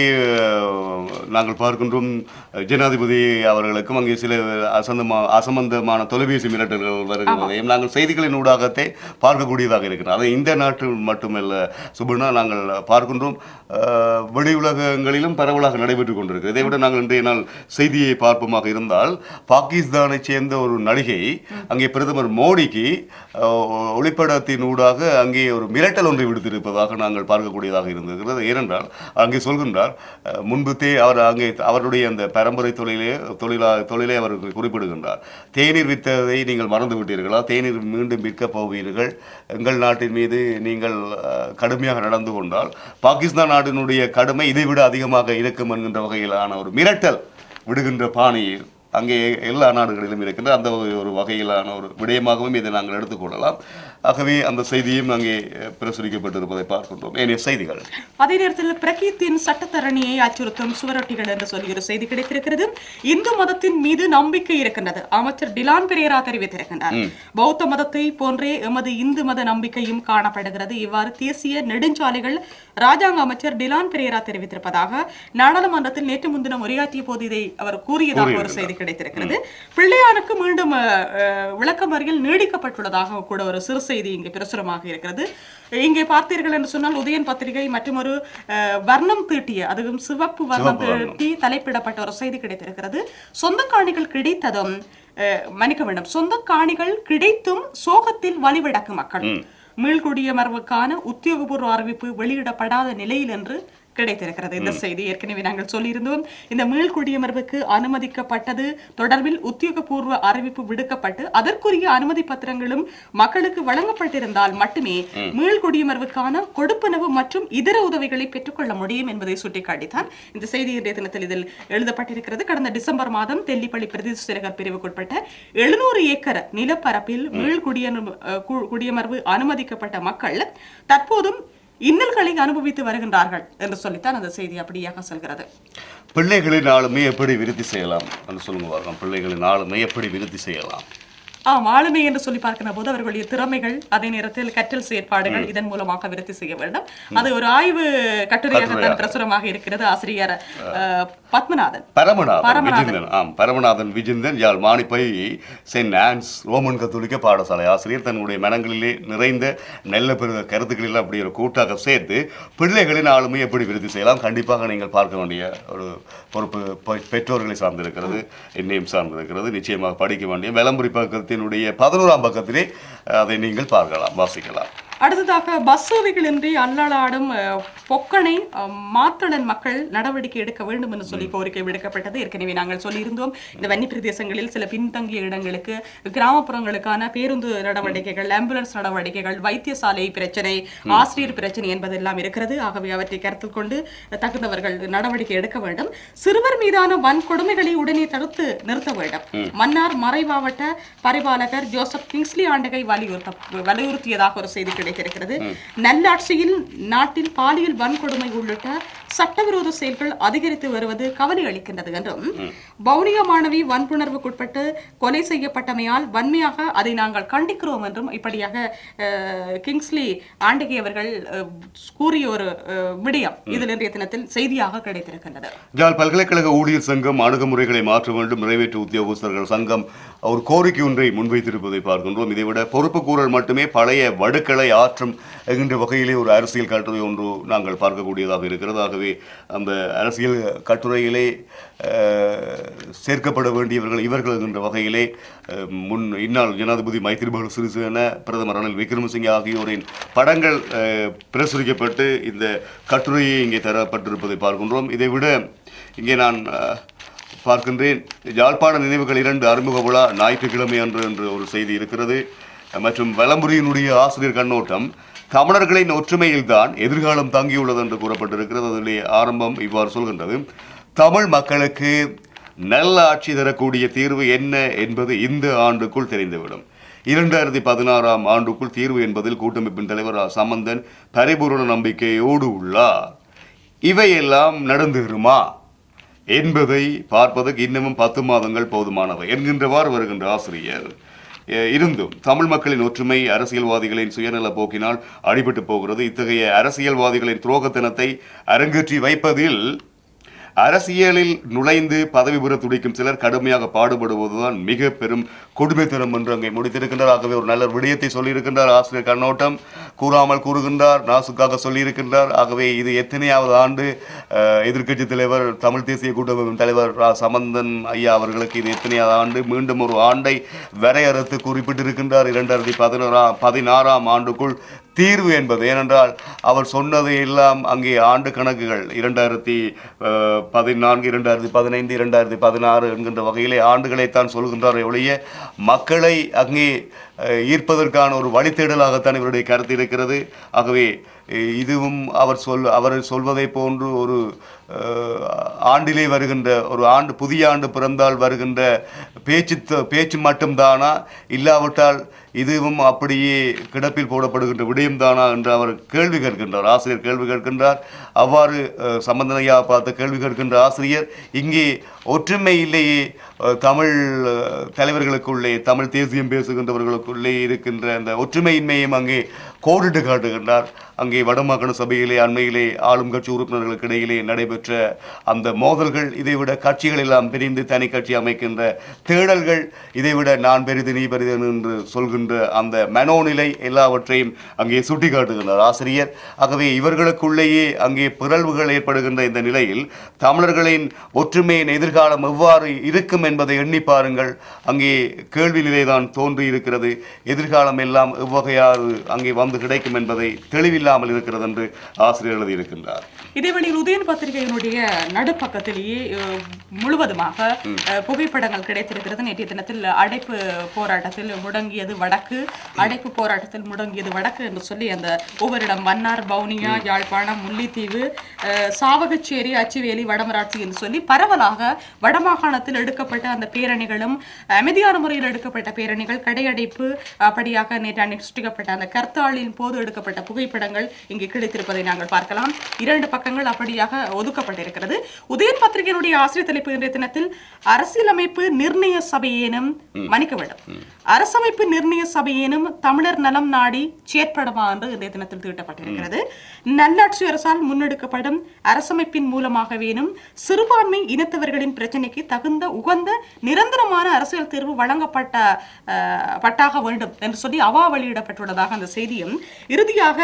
நாங்கள் பார்க்கின்றோம். ஜனாதிபதி அவர்களுக்கும் அங்கே சில அசந்தமா அசம்பந்தமான தொலைபேசி மிரட்டல்கள் வருகிறதையும் நாங்கள் செய்திகளின் ஊடாகத்தை பார்க்கக்கூடியதாக இருக்கிறோம். அதை இந்த நாட்டில் மட்டுமல்ல சுபர்ணா, நாங்கள் பார்க்கின்றோம். வெளி உலகங்களிலும் பரவலாக நடைபெற்றுக் கொண்டிருக்கிறது. இதை விட நாங்கள் இன்றைய நாள் செய்தியை பார்ப்போமாக இருந்தால், பாகிஸ்தானை சேர்ந்த ஒரு நடிகை அங்கே பிரதமர் மோடிக்கு ஒளிப்படத்தின் ஊடாக அங்கே ஒரு மிரட்டல் ஒன்றை விடுத்திருப்பதாக நாங்கள் பார்க்கக்கூடியதாக இருந்திருக்கிறது. ஏனென்றால் அங்கே சொல்கின்றார், முன்பு அவர் அங்கே அவருடைய அந்த பரம்பரை தொழிலே தொழிலா தொழிலை அவர் குறிப்பிடுகின்றார். தேநீர் விற்றதை நீங்கள் மறந்து விட்டீர்களா? தேநீர் மீண்டும் விற்கப் போவீர்கள். எங்கள் நாட்டின் மீது நீங்கள் கடுமையாக நடந்து கொண்டால் பாகிஸ்தான் நாட்டினுடைய கடுமை இதைவிட அதிகமாக இருக்கும் என்கின்ற வகையிலான ஒரு மிரட்டல் விடுகின்ற பாணியில் அங்கே எல்லா நாடுகளிலும் இருக்கின்ற அந்த ஒரு வகையிலான ஒரு விடயமாகவும் இதை நாங்கள் எடுத்துக்கொள்ளலாம். ஆகவே அந்த செய்தியும் அங்கே பிரசுரிக்கப்பட்டிருப்பதை பார்க்கின்றோம். ஏனைய செய்திகள் அதே நேரத்தில் பிரகீத்தின் சட்டத்தரணியை அச்சுறுத்தும் சுவரொட்டிகள் என்று சொல்லி ஒரு செய்தி கிடைத்திருக்கிறது. இந்து மதத்தின் மீது நம்பிக்கை இருக்கின்றது, அமைச்சர் டிலான் பெரேரா தெரிவித்திருக்கின்றார். பௌத்த மதத்தை போன்றே எமது இந்து மத நம்பிக்கையும் காணப்படுகிறது. இவ்வாறு தேசிய நெடுஞ்சாலைகள் ராஜாங்க அமைச்சர் டிலான் பெரேரா தெரிவித்திருப்பதாக நாடாளுமன்றத்தில் நேற்று முன்தினம் உரையாற்றிய போது இதை அவர் கூறியதாக ஒரு செய்தி கிடைத்திருக்கிறது. பிள்ளையானுக்கு மீண்டும் விளக்கமறியல் நீடிக்கப்பட்டுள்ளதாக கூட ஒரு சிறு செய்தி இங்கே பிரசுரமாக இருக்கிறது. இங்கே பார்த்தீர்கள் என்று சொன்னால் உதயன் பத்திரிகை மற்றும் ஒரு வர்ணம் தீட்டிய, அதுவும் சிவப்பு வர்ணம் தீட்டி தலைப்பிடப்பட்ட ஒரு செய்தி கிடைத்திருக்கிறது. சொந்த காணிகள் கிடைத்ததும் மன்னிக்க வேண்டும் சொந்த காணிகள் கிடைத்தும் சோகத்தில் வழிவிடக்கு மக்கள். மீள்குடியமர்வுக்கான உத்தியோகபூர்வ அறிவிப்பு வெளியிடப்படாத நிலையில் என்று கிடைத்திருக்கிறது. இந்த செய்தி ஏற்கனவே நாங்கள் சொல்லியிருந்தோம். இந்த மீள்குடியமர்வுக்கு அனுமதிக்கப்பட்டது தொடர்பில் உத்தியோகபூர்வ அறிவிப்பு விடுக்கப்பட்டு அதற்குரிய அனுமதி பத்திரங்களும் மக்களுக்கு வழங்கப்பட்டிருந்தால் மட்டுமே மீள்குடியமர்வுக்கான கொடுப்பனவு மற்றும் இதர உதவிகளை பெற்றுக்கொள்ள முடியும் என்பதை சுட்டிக்காட்டித்தான் இந்த செய்தி இன்றைய தினத்தில் இதில் எழுதப்பட்டிருக்கிறது. கடந்த டிசம்பர் மாதம் தெல்லிப்பள்ளி பிரதேச செயலக பிரிவுக்குட்பட்ட எழுநூறு ஏக்கர் நிலப்பரப்பில் மீள்குடியமர்வு குடியமர்வு அனுமதிக்கப்பட்ட மக்கள் தற்போதும் இன்னல்களை அனுபவித்து வருகின்றார்கள் என்று சொல்லித்தான் அந்த செய்தி அப்படியாக சொல்கிறது. பிள்ளைகளின் ஆளுமை எப்படி விருத்தி செய்யலாம் என்று சொல்லுங்க. பிள்ளைகளின் ஆளுமை எப்படி விருத்தி செய்யலாம்? ஆம், ஆளுமை என்று சொல்லி பார்க்கிற போது அவர்களுடைய திறமைகள், அதே நேரத்தில் கற்றல் செயற்பாடுகள் இதன் மூலமாக விருத்தி செய்ய வேண்டும். அது ஒரு ஆய்வு கட்டுரையாகத்தான் பிரசுரமாக இருக்கிறது. ஆசிரியர் பத்மநாதன் பரமநாதன் ஆம் Paramanathan Vijinthan Yazh Manipay Saint Anne's Roman கத்தோலிக்க பாடசாலை ஆசிரியர் தன்னுடைய மனங்களிலே நிறைந்த நல்ல பெரு கருத்துக்களில் அப்படி ஒரு கூட்டாக சேர்த்து பிள்ளைகளின் ஆளுமை எப்படி விருத்தி செய்யலாம். கண்டிப்பாக நீங்கள் பார்க்க வேண்டிய ஒரு பொறுப்பு பெற்றோர்களை சார்ந்திருக்கிறது, என்னையும் சார்ந்திருக்கிறது. நிச்சயமாக படிக்க வேண்டிய விளம்பரி பக்கத்தினுடைய பதினோராம் பக்கத்திலே அதை நீங்கள் பார்க்கலாம், வாசிக்கலாம். அடுத்ததாக பஸ் சேவைகளின்றி அல்லலாடும் பொக்கனை மாத்தளன் மக்கள் நடவடிக்கை எடுக்க வேண்டும் என்று சொல்லி கோரிக்கை விடுக்கப்பட்டது. ஏற்கனவே நாங்கள் சொல்லியிருந்தோம். இந்த வன்னி பிரதேசங்களில் சில பின்தங்கிய இடங்களுக்கு கிராமப்புறங்களுக்கான பேருந்து நடவடிக்கைகள், ஆம்புலன்ஸ் நடவடிக்கைகள், வைத்தியசாலை பிரச்சனை, ஆசிரியர் பிரச்சனை என்பதெல்லாம் இருக்கிறது. ஆகவே அவற்றை கருத்தில் கொண்டு தகுந்தவர்கள் நடவடிக்கை எடுக்க வேண்டும். சிறுவர் மீதான வன்கொடுமைகளை உடனே தடுத்து நிறுத்த வேண்டும். மன்னார் மறைமாவட்ட பரிபாலகர் ஜோசப் கிங்ஸ்லி ஆண்டகை வலியுறுத்த வலியுறுத்தியதாக ஒரு செய்தி கிடைத்திருக்கிறது. நல்லாட்சியில் நாட்டில் பாலியல் வன்கொடுமை உள்ளிட்ட சட்டவிரோத செயல்கள் அதிகரித்து வருவது கவலை அளிக்கின்றது என்றும், வவுனியா மாணவி வன்புணர்வுக்குட்பட்டு கொலை செய்யப்பட்டமையால் வன்மையாக அதை நாங்கள் கண்டிக்கிறோம் என்றும் இப்படியாக கிங்ஸ்லி ஆண்டகி அவர்கள் கூறிய ஒரு விடயம் இதில் இன்றைய தினத்தில் செய்தியாக கிடைத்திருக்கின்றது. யாழ் பல்கலைக்கழக ஊழியர் சங்கம் அணுகுமுறைகளை மாற்ற வேண்டும். நிறைவேற்று உத்தியோகஸ்தர்கள் சங்கம் ஒரு கோரிக்கை ஒன்றை முன்வைத்திருப்பதை பார்க்கின்றோம். இதைவிட பொறுப்பு கூறல் மட்டுமே பழைய வடுக்களை ஆற்றும் என்கின்ற வகையிலே ஒரு அரசியல் கட்டுரை ஒன்று நாங்கள் பார்க்கக்கூடியதாக இருக்கிறது. ஆகவே அந்த அரசியல் கட்டுரையிலே சேர்க்கப்பட வேண்டியவர்கள் இவர்கள் என்கின்ற வகையிலே முன் இந்நாள் ஜனாதிபதி மைத்திரிபால சிறிசேன, பிரதமர் ரணில் விக்ரமசிங்கே ஆகியோரின் படங்கள் பிரசுரிக்கப்பட்டு இந்த கட்டுரையை இங்கே தரப்பட்டிருப்பதை பார்க்கின்றோம். இதைவிட இங்கே நான் பார்க்கின்றேன், யாழ்ப்பாண நினைவுகள் இரண்டு அறிமுக விழா ஞாயிற்றுக்கிழமை அன்று என்று ஒரு செய்தி இருக்கிறது. மற்றும் வலம்புரியினுடைய ஆசிரியர் கண்ணோட்டம், தமிழர்களின் ஒற்றுமையில்தான் எதிர்காலம் தங்கியுள்ளது என்று கூறப்பட்டிருக்கிறது. அதிலே ஆரம்பம் இவ்வாறு சொல்கின்றது: தமிழ் மக்களுக்கு நல்ல ஆட்சி தரக்கூடிய தீர்வு என்ன என்பது இந்த ஆண்டுக்குள் தெரிந்துவிடும். இரண்டாயிரத்தி பதினாறாம் ஆண்டுக்குள் தீர்வு என்பதில் கூட்டமைப்பின் தலைவர் சம்பந்தன் பரிபூரண நம்பிக்கையோடு உள்ளார். இவையெல்லாம் நடந்துருமா என்பதை பார்ப்பதற்கு இன்னமும் பத்து மாதங்கள் போதுமானவை என்கின்றவாறு வருகின்ற ஆசிரியர் இருந்தும் தமிழ் மக்களின் ஒற்றுமை அரசியல்வாதிகளின் சுயநல போக்கினால் அடிபட்டு போகிறது. இத்தகைய அரசியல்வாதிகளின் துரோகத்தனத்தை அரங்கேற்றி வைப்பதில் அரசியலில் நுழைந்து பதவி பெற துடிக்கும் சிலர் கடுமையாக பாடுபடுவதுதான் மிக பெரும் கொடுமைத்தனம் என்று அங்கே முடித்திருக்கின்றார். ஆகவே ஒரு நல்ல விடயத்தை சொல்லியிருக்கின்றார் ஆசிரியர் கண்ணோட்டம், கூறாமல் கூறுகின்றார், நாசுக்காக சொல்லியிருக்கின்றார். ஆகவே இது எத்தனையாவது ஆண்டு எதிர்க்கட்சி தலைவர் தமிழ் தேசிய கூட்டமைப்பின் தலைவர் சம்பந்தன் ஐயா அவர்களுக்கு இது எத்தனையாவது ஆண்டு மீண்டும் ஒரு ஆண்டை வரையறுத்து குறிப்பிட்டிருக்கின்றார். இரண்டாயிரத்தி பதினோராம் பதினாறாம் ஆண்டுக்குள் தீர்வு என்பது, ஏனென்றால் அவர் சொன்னதை எல்லாம் அங்கே ஆண்டு கணக்குகள் இரண்டாயிரத்தி பதினான்கு இரண்டாயிரத்தி பதினைந்து இரண்டாயிரத்தி பதினாறு என்கின்ற வகையிலே ஆண்டுகளைத்தான் சொல்கின்றார் ஒழிய மக்களை அங்கே ஈர்ப்பதற்கான ஒரு வழித்தேடலாகத்தான் இவருடைய கருத்து இருக்கிறது. ஆகவே இதுவும் அவர் சொல் அவர் சொல்வதை போன்று ஒரு ஆண்டிலே வருகின்ற ஒரு ஆண்டு புதிய ஆண்டு பிறந்தால் வருகின்ற பேச்சு பேச்சு மட்டும்தானா, இல்லாவிட்டால் இதுவும் அப்படியே கிடப்பில் போடப்படுகின்ற விடயம்தானா என்று அவர் கேள்வி கேட்கின்றார். ஆசிரியர் கேள்வி கேட்கின்றார். அவ்வாறு சம்பந்தனையா பார்த்த கேள்வி கேட்கின்ற ஆசிரியர் இங்கே ஒற்றுமை இல்லையே, தமிழ் தலைவர்களுக்குள்ளே தமிழ் தேசியம் பேசுகின்றவர்களுக்குள்ளே இருக்கின்ற அந்த ஒற்றுமையின்மையும் அங்கே கோடிட்டு காட்டுகின்றார். அங்கே வடமாகாண சபையிலே அண்மையிலே ஆளும் கட்சி உறுப்பினர்களுக்கு இடையிலே நடைபெற்ற அந்த மோதல்கள், இதைவிட கட்சிகள் எல்லாம் பிரிந்து தனி கட்சி அமைக்கின்ற தேடல்கள், இதைவிட நான் பெரிது நீ பெரிது என்று சொல்கின்ற அந்த மனோநிலை எல்லாவற்றையும் அங்கே சுட்டி காட்டுகின்றார் ஆசிரியர். ஆகவே இவர்களுக்குள்ளேயே அங்கே பிறழ்வுகள் ஏற்படுகின்ற இந்த நிலையில் தமிழர்களின் ஒற்றுமையின் எதிர்காலம் எவ்வாறு இருக்கும் என்பதை எண்ணி பாருங்கள். அங்கே கேள்வி நிலைதான் தோன்றி இருக்கிறது. எதிர்காலம் எல்லாம் எவ்வகையாறு அங்கே வந்து கிடைக்கும் என்பதை தெளிவில்லாமல் இருக்கிறது என்று ஆசிரியர் எழுதியிருக்கின்றார். இதேவேளையில் உதயன் பத்திரிகையினுடைய நடுப்பக்கத்திலேயே முழுவதுமாக புகைப்படங்கள் கிடைத்திருக்கிறது. நேற்றைய தினத்தில் அடைப்பு போராட்டத்தில் முடங்கியது வடக்கு, அடைப்பு போராட்டத்தில் முடங்கியது வடக்கு என்று சொல்லி அந்த ஒவ்வொரு இடம் மன்னார், பவுனியா, யாழ்ப்பாணம், முல்லைத்தீவு, சாவகச்சேரி, அச்சுவேலி, வடமராட்சி என்று சொல்லி பரவலாக வடமாகாணத்தில் எடுக்கப்பட்ட அந்த பேரணிகளும் அமைதியான முறையில் எடுக்கப்பட்ட பேரணிகள், கடையடைப்பு, அப்படியாக நேற்று அனுஷ்டிக்கப்பட்ட அந்த கர்த்தாளின் போது எடுக்கப்பட்ட புகைப்படங்கள் இங்கே கிடைத்திருப்பதை நாங்கள் பார்க்கலாம். இரண்டு பக்கங்கள் அப்படியாக ஒதுக்கப்பட்டிருக்கிறது. உதயன் பத்திரிகையினுடைய ஆசிரியர் தலைப்பு இன்றைய தினத்தில் அரசியலமைப்பு நிர்ணய சபையேனும் மன்னிக்க வேண்டும் அரசமைப்பு நிர்ணய சபையேனும் தமிழர் நலம் நாடி செயற்படுமா என்று இன்றைய தினத்தில் தீட்டப்பட்டிருக்கிறது. நல்லாட்சி அரசால் முன்னெடுக்கப்படும் அரசமைப்பின் மூலமாகவேனும் சிறுபான்மை இனத்தவர்களின் பிரச்சனைக்கு தகுந்த உகந்த நிரந்தரமான அரசியல் தீர்வு வழங்கப்பட்ட பட்டாக வேண்டும் என்று சொல்லி அவா வெளியிடப்பட்டுள்ளதாக அந்த செய்தியும், இறுதியாக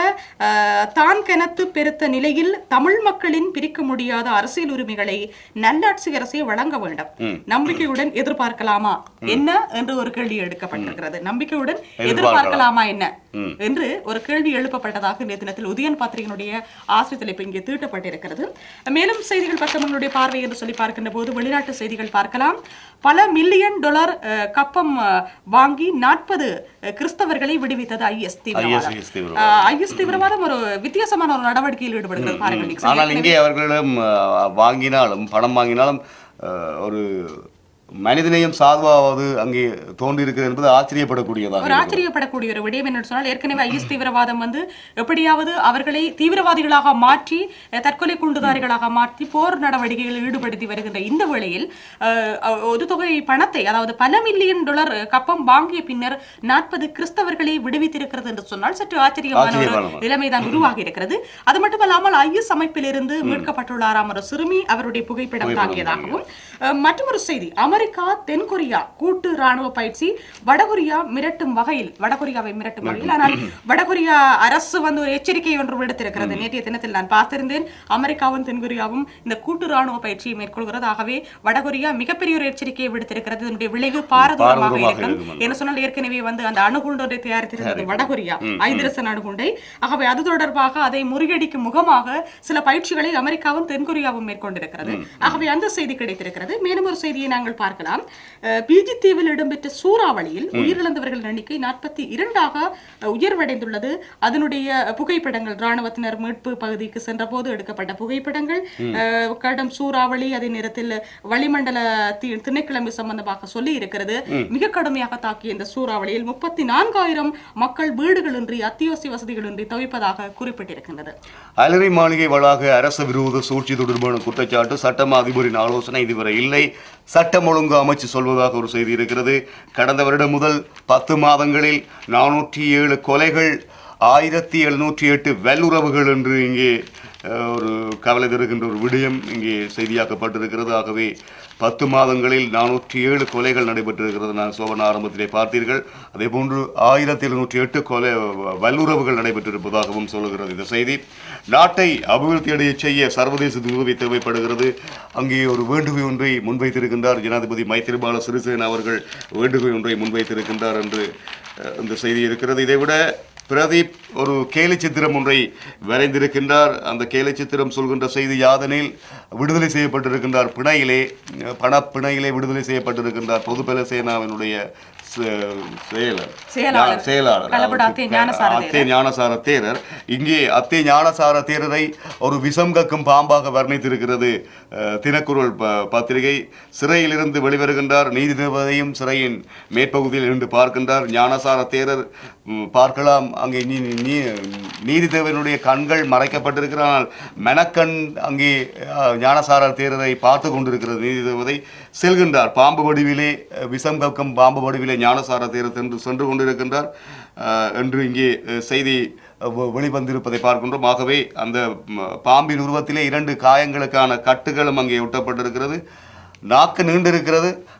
தான் கனத்து பெருத்த நிலையில் தமிழ் மக்களின் பிரிக்க முடியாத அரசியல் உரிமைகளை நல்லாட்சி அரசை வழங்க வேண்டும், நம்பிக்கையுடன் எதிர்பார்க்கலாமா என்ன என்று ஒரு கேள்வி எடுக்கப்பட்டிருக்கிறது. நம்பிக்கையுடன் எதிர்பார்க்கலாமா என்ன என்று ஒரு கேள்வி எழுப்பப்பட்டதாக இந்த தினத்தில் உதயன் பத்திரிகையினுடைய ஆசிரியர் தலைப்பு இங்கே தீட்டப்பட்டிருக்கிறது. மேலும் செய்திகள் பக்கங்களுடைய பார்வை என்று சொல்லி பார்க்கின்ற போது வெளிநாட்டு செய்திகள் பார்க்கலாம். பல மில்லியன் டாலர் கப்பம் வாங்கி நாற்பது கிறிஸ்தவர்களை விடுவித்தது ஐஎஸ் தீவிரவாதம். ஐஎஸ் தீவிரவாதம் ஒரு வித்தியாசமான ஒரு நடவடிக்கையில் ஈடுபடுகிறது பாருங்கள். ஆனால் இங்கே அவர்களிடம் வாங்கினாலும் பணம் வாங்கினாலும் ஒரு மனிதனையும் சாதுவாவது அங்கே தோன்றியிருக்கிறது என்பது ஆச்சரியப்படக்கூடியதாக ஒரு ஆச்சரியப்படக்கூடிய ஒரு விடயம் என்று சொன்னால், ஏற்கனவே ஐஎஸ் தீவிரவாதம் வந்து எப்படியாவது அவர்களை தீவிரவாதிகளாக மாற்றி தற்கொலை குண்டுதாரிகளாக மாற்றி போர் நடவடிக்கைகளில் ஈடுபடுத்தி வருகின்ற இந்த வேளையில் ஒரு தொகை பணத்தை, அதாவது பல மில்லியன் டாலர் கப்பம் வாங்கிய பின்னர் நாற்பது கிறிஸ்தவர்களை விடுவித்திருக்கிறது என்று சொன்னால் சற்று ஆச்சரியமான ஒரு நிலைமைதான் உருவாகி இருக்கிறது. அது மட்டுமல்லாமல் ஐஎஸ் அமைப்பிலிருந்து மீட்கப்பட்டுள்ளாராம் ஒரு சிறுமி, அவருடைய புகைப்படம் தாங்கியதாகவும். மற்றொரு செய்தி, அமெரிக்கா தென்கொரியா கூட்டு ராணுவ பயிற்சி, வடகொரியா மிரட்டும் வகையில், வடகொரியாவை மிரட்டும் வகையில். ஆனால் வடகொரியா அரசு வந்து ஒரு எச்சரிக்கை ஒன்று விடுத்திருக்கிறது. நேற்றைய தினத்தில் நான் பார்த்திருந்தேன், அமெரிக்காவும் தென்கொரியாவும் இந்த கூட்டு ராணுவ பயிற்சியை மேற்கொள்கிறது. ஆகவே வடகொரியா மிகப்பெரிய ஒரு எச்சரிக்கையை விடுத்திருக்கிறது. இதனுடைய விளைவு பாரதூரமாக இருக்கும். என்ன சொன்னால், ஏற்கனவே வந்து அந்த அணுகுண்டை தயாரித்திருந்தது வடகொரியா, ஐதரசன் அணுகுண்டை. ஆகவே அது தொடர்பாக அதை முறியடிக்கும் முகமாக சில பயிற்சிகளை அமெரிக்காவும் தென்கொரியாவும் மேற்கொண்டிருக்கிறது. ஆகவே அந்த செய்தி கிடைத்திருக்கிறது. மேலும் ஒரு செய்தியை நாங்கள் பார்க்கலாம். பிஜி தீவில் இடம்பெற்ற சூறாவளியில் உயிரிழந்தவர்கள் எண்ணிக்கை நாற்பத்தி இரண்டாக உயர்வடைந்துள்ளது. அதனுடைய புகைப்படங்கள், ராணுவத்தினர் மீட்பு பகுதிக்கு சென்ற போது எடுக்கப்பட்ட புகைப்படங்கள், கடும் சூறாவளி, அதே நேரத்தில் வளிமண்டல திணைக்கிழமை சம்பந்தமாக சொல்லி இருக்கிறது. மிக கடுமையாக தாக்கிய இந்த சூறாவளியில் முப்பத்தி நான்காயிரம் மக்கள் வீடுகளின்றி அத்தியாவசிய வசதிகளின்றி தவிப்பதாக குறிப்பிட்டிருக்கின்றது. அலரி மாளிகை வளாக அரச விரோத சூழ்ச்சி தொடர்பான குற்றச்சாட்டு சட்டமா அதிபரின் ஆலோசனை இதுவரை இல்லை, சட்டம் ஒழுங்கு அமைச்சு சொல்வதாக ஒரு செய்தி இருக்கிறது. கடந்த வருடம் முதல் பத்து மாதங்களில் நானூற்றி ஏழு கொலைகள், ஆயிரத்தி எழுநூற்றி எட்டு வல்லுறவுகள் என்று இங்கே ஒரு கவலை தருகின்ற ஒரு விடயம் இங்கே செய்தியாக்கப்பட்டிருக்கிறது. ஆகவே பத்து மாதங்களில் நானூற்றி ஏழு கொலைகள் நடைபெற்றிருக்கிறது. நான் சோபன ஆரம்பத்திலே பார்த்தீர்கள். அதே போன்று ஆயிரத்தி எழுநூற்றி எட்டு கொலை வல்லுறவுகள் நடைபெற்றிருப்பதாகவும் சொல்லுகிறது இந்த செய்தி. நாட்டை அபிவிருத்தி அடைய செய்ய சர்வதேச உதவி தேவைப்படுகிறது. அங்கே ஒரு வேண்டுகோள் ஒன்றை முன்வைத்திருக்கின்றார் ஜனாதிபதி மைத்திரிபால சிறிசேன அவர்கள். வேண்டுகோள் ஒன்றை முன்வைத்திருக்கின்றார் என்று இந்த செய்தி இருக்கிறது. இதைவிட பிரதீப் ஒரு கேலி சித்திரம் ஒன்றை வரைந்திருக்கின்றார். அந்த கேலி சித்திரம் சொல்கின்ற செய்தி யாதெனில், விடுதலை செய்யப்பட்டிருக்கின்றார் பிணையிலே, பண பிணையிலே விடுதலை செய்யப்பட்டிருக்கின்றார் பொதுபல சேனாவினுடைய செயலர் செயலாளர் அத்தே ஞானசார தேரர். இங்கே அத்தே ஞானசார தேரரை ஒரு விஷம் கக்கும் பாம்பாக வர்ணித்திருக்கிறது தினக்குரல் பத்திரிகை. சிறையிலிருந்து வெளிவருகின்றார், நீதி தேவதையும் சிறையின் மேற்பகுதியில் இருந்து பார்க்கின்றார். ஞானசார தேரர் பார்க்கலாம், அங்கே நீதி தேவனுடைய கண்கள் மறைக்கப்பட்டிருக்கிறார். மெனக்கண் அங்கே ஞானசார தேரரை பார்த்து கொண்டிருக்கிறது நீதி தேவதை. செல்கின்றார் பாம்பு வடிவிலே, விஷம் கக்கும் பாம்பு வடிவிலே ஞானசார தேரர் சென்று சென்று கொண்டிருக்கின்றார் என்று இங்கே செய்தி வெளிவந்திருப்பதை பார்க்கின்றோம். ஆகவே அந்த பாம்பின் உருவத்திலே இரண்டு காயங்களுக்கான கட்டுகளும் அங்கே ஒட்டப்பட்டிருக்கிறது. நாக்கு நீண்டிருக்கிறது,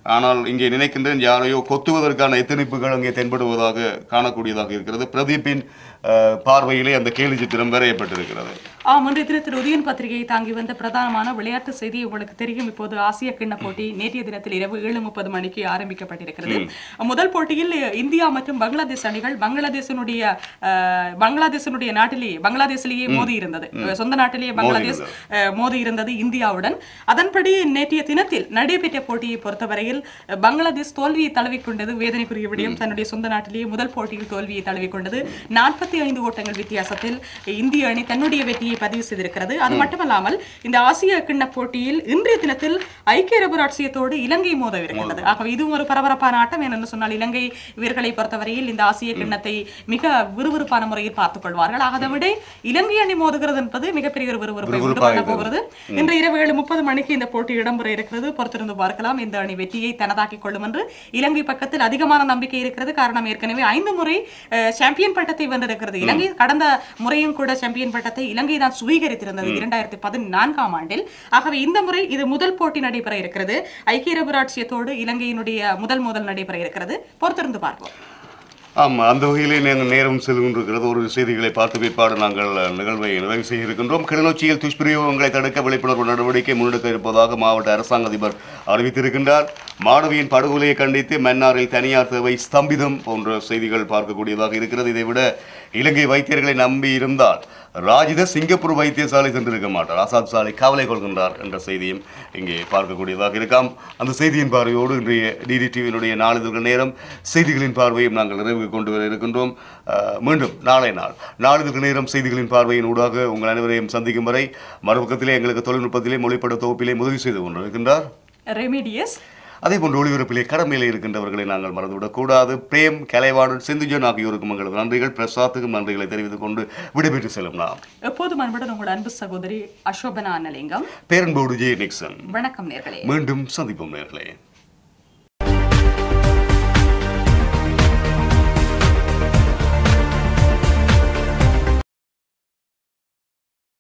ஆனால் இங்கே நினைக்கின்றேன் யாரையோ கொத்துவதற்கான எத்தனிப்புகள் அங்கே தென்படுவதாக காணக்கூடியதாக இருக்கிறது. பிரதீப்பின் பார்வையிலே அந்த கேலி சித்திரம் வரையப்பட்டிருக்கிறது. ஆம், இன்றைய தினத்தில் உதயன் பத்திரிகையை தாங்கி வந்த பிரதானமான விளையாட்டு செய்தி உங்களுக்கு தெரியும். இப்போது ஆசிய கிண்ண போட்டி நேற்றைய தினத்தில் இரவு ஏழு முப்பது மணிக்கு ஆரம்பிக்கப்பட்டிருக்கிறது. முதல் போட்டியில் இந்தியா மற்றும் பங்களாதேஷ் அணிகள் பங்களாதேசனுடைய பங்களாதேசனுடைய நாட்டிலேயே பங்களாதேஷிலேயே மோதி இருந்தது. சொந்த நாட்டிலேயே பங்களாதேஷ் மோதி இருந்தது இந்தியாவுடன். அதன்படி நேற்றைய தினத்தில் நடைபெற்ற போட்டியை பொறுத்தவரையில் பங்களாதேஷ் தோல்வியை தழுவிக்கொண்டது. வேதனைக்குரிய விடயம், தன்னுடைய சொந்த நாட்டிலேயே முதல் போட்டியில் தோல்வியை தழுவிக்கொண்டது. நாற்பத்தி ஐந்து ஓட்டங்கள் வித்தியாசத்தில் இந்திய அணி தன்னுடைய வெற்றியை பதிவு செய்திருக்கிறது. அது மட்டுமல்லாமல் இந்த ஆசிய கிண்ண போட்டியில் இன்றைய தினத்தில் ஐக்கிய அரபு ராச்சியத்தோடு இலங்கை மோதவிருக்கிறது. ஆகவே இதுவும் ஒரு பரபரப்பான ஆட்டம். ஏனென்று சொன்னால் இலங்கை வீரர்களை பொறுத்தவரையில் இந்த ஆசிய கிண்ணத்தை மிக விறுவிறுப்பான முறையில் பார்த்துக் கொள்வார்கள். அதை விட இலங்கை அணி மோதுகிறது என்பது மிகப்பெரிய ஒரு விறுவிறுப்பை உண்டு பண்ண போகிறது. இன்று இரவு ஏழு முப்பது மணிக்கு இந்த போட்டி இடம்பெற இருக்கிறது. பொறுத்திருந்து பார்க்கலாம் இந்த அணி வெற்றியை தனதாக்கிக் கொள்ளும் என்று இலங்கை பக்கத்தில் அதிகமான நம்பிக்கை இருக்கிறது. காரணம் ஏற்கனவே ஐந்து முறை சாம்பியன் பட்டத்தை வென்றிருக்கிறது இலங்கை. கடந்த முறையும் கூட சாம்பியன் பட்டத்தை இலங்கை தான் சுவீகரித்திருந்தது இரண்டாயிரத்தி பதினான்காம் ஆண்டில். ஆகவே இந்த முறை இது முதல் போட்டி நடைபெற இருக்கிறது. ஐக்கிய அரபு ராச்சியத்தோடு இலங்கையினுடைய முதல் முதல் நடைபெற இருக்கிறது. பொறுத்திருந்து பார்ப்போம். ஆமாம், அந்த வகையிலே நாங்கள் நேரம் செல்கின்றிருக்கிறது. ஒரு செய்திகளை பார்த்து பிற்பாடு நாங்கள் நிகழ்வை நிறைவு செய்ய இருக்கின்றோம். கிளிநொச்சியில் துஷ்பிரயோகங்களை தடுக்க விழிப்புணர்வு நடவடிக்கை முன்னெடுக்க இருப்பதாக மாவட்ட அரசாங்க அதிபர் அறிவித்திருக்கின்றார். மாணவியின் படுகொலையை கண்டித்து மன்னாரில் தனியார் சேவை ஸ்தம்பிதம் போன்ற செய்திகள் பார்க்கக்கூடியதாக இருக்கிறது. இதைவிட இலங்கை வைத்தியர்களை நம்பி இருந்தால் ராஜித சிங்கப்பூர் வைத்தியசாலை சென்றிருக்க மாட்டார், ஆசாத் சாலை கவலை கொள்கின்றார் என்ற செய்தியும் இங்கே பார்க்கக்கூடியதாக இருக்காம். அந்த செய்தியின் பார்வையோடு இன்றைய டிடிடிவியினுடைய நாளிதழ்கள் நேரம் செய்திகளின் பார்வையும் நாங்கள் நிறைவு கொண்டு வர இருக்கின்றோம். மீண்டும் நாளை நாள் நாளிதழ்கள் நேரம் செய்திகளின் பார்வையின் ஊடாக உங்கள் அனைவரையும் சந்திக்கும் வரை மறுபக்கத்திலே எங்களுக்கு தொழில்நுட்பத்திலே மொழிப்பட தொகுப்பிலே உதவி செய்து கொண்டிருக்கின்றார் ரெமிடியஸ். அதே போன்று ஒளிபரப்பிலே கடமையிலே இருக்கின்றவர்களை நாங்கள் மறந்துவிடக்கூடாது. பிரேம், கலைவாணன், சிந்துஜன் ஆகியோருக்கும் எங்களது நன்றிகள். பிரசாத்துக்கும் நன்றிகளை தெரிவித்துக் கொண்டு விடைபெற்று செல்லும் நாம் எப்போதும் அன்புடன் உங்கள் அன்பு சகோதரி அசோபனா அன்னலிங்கம், பேரன்போடு ஜே நிக்சன். வணக்கம் நேர்களே, மீண்டும் சந்திப்போம் நேர்களே.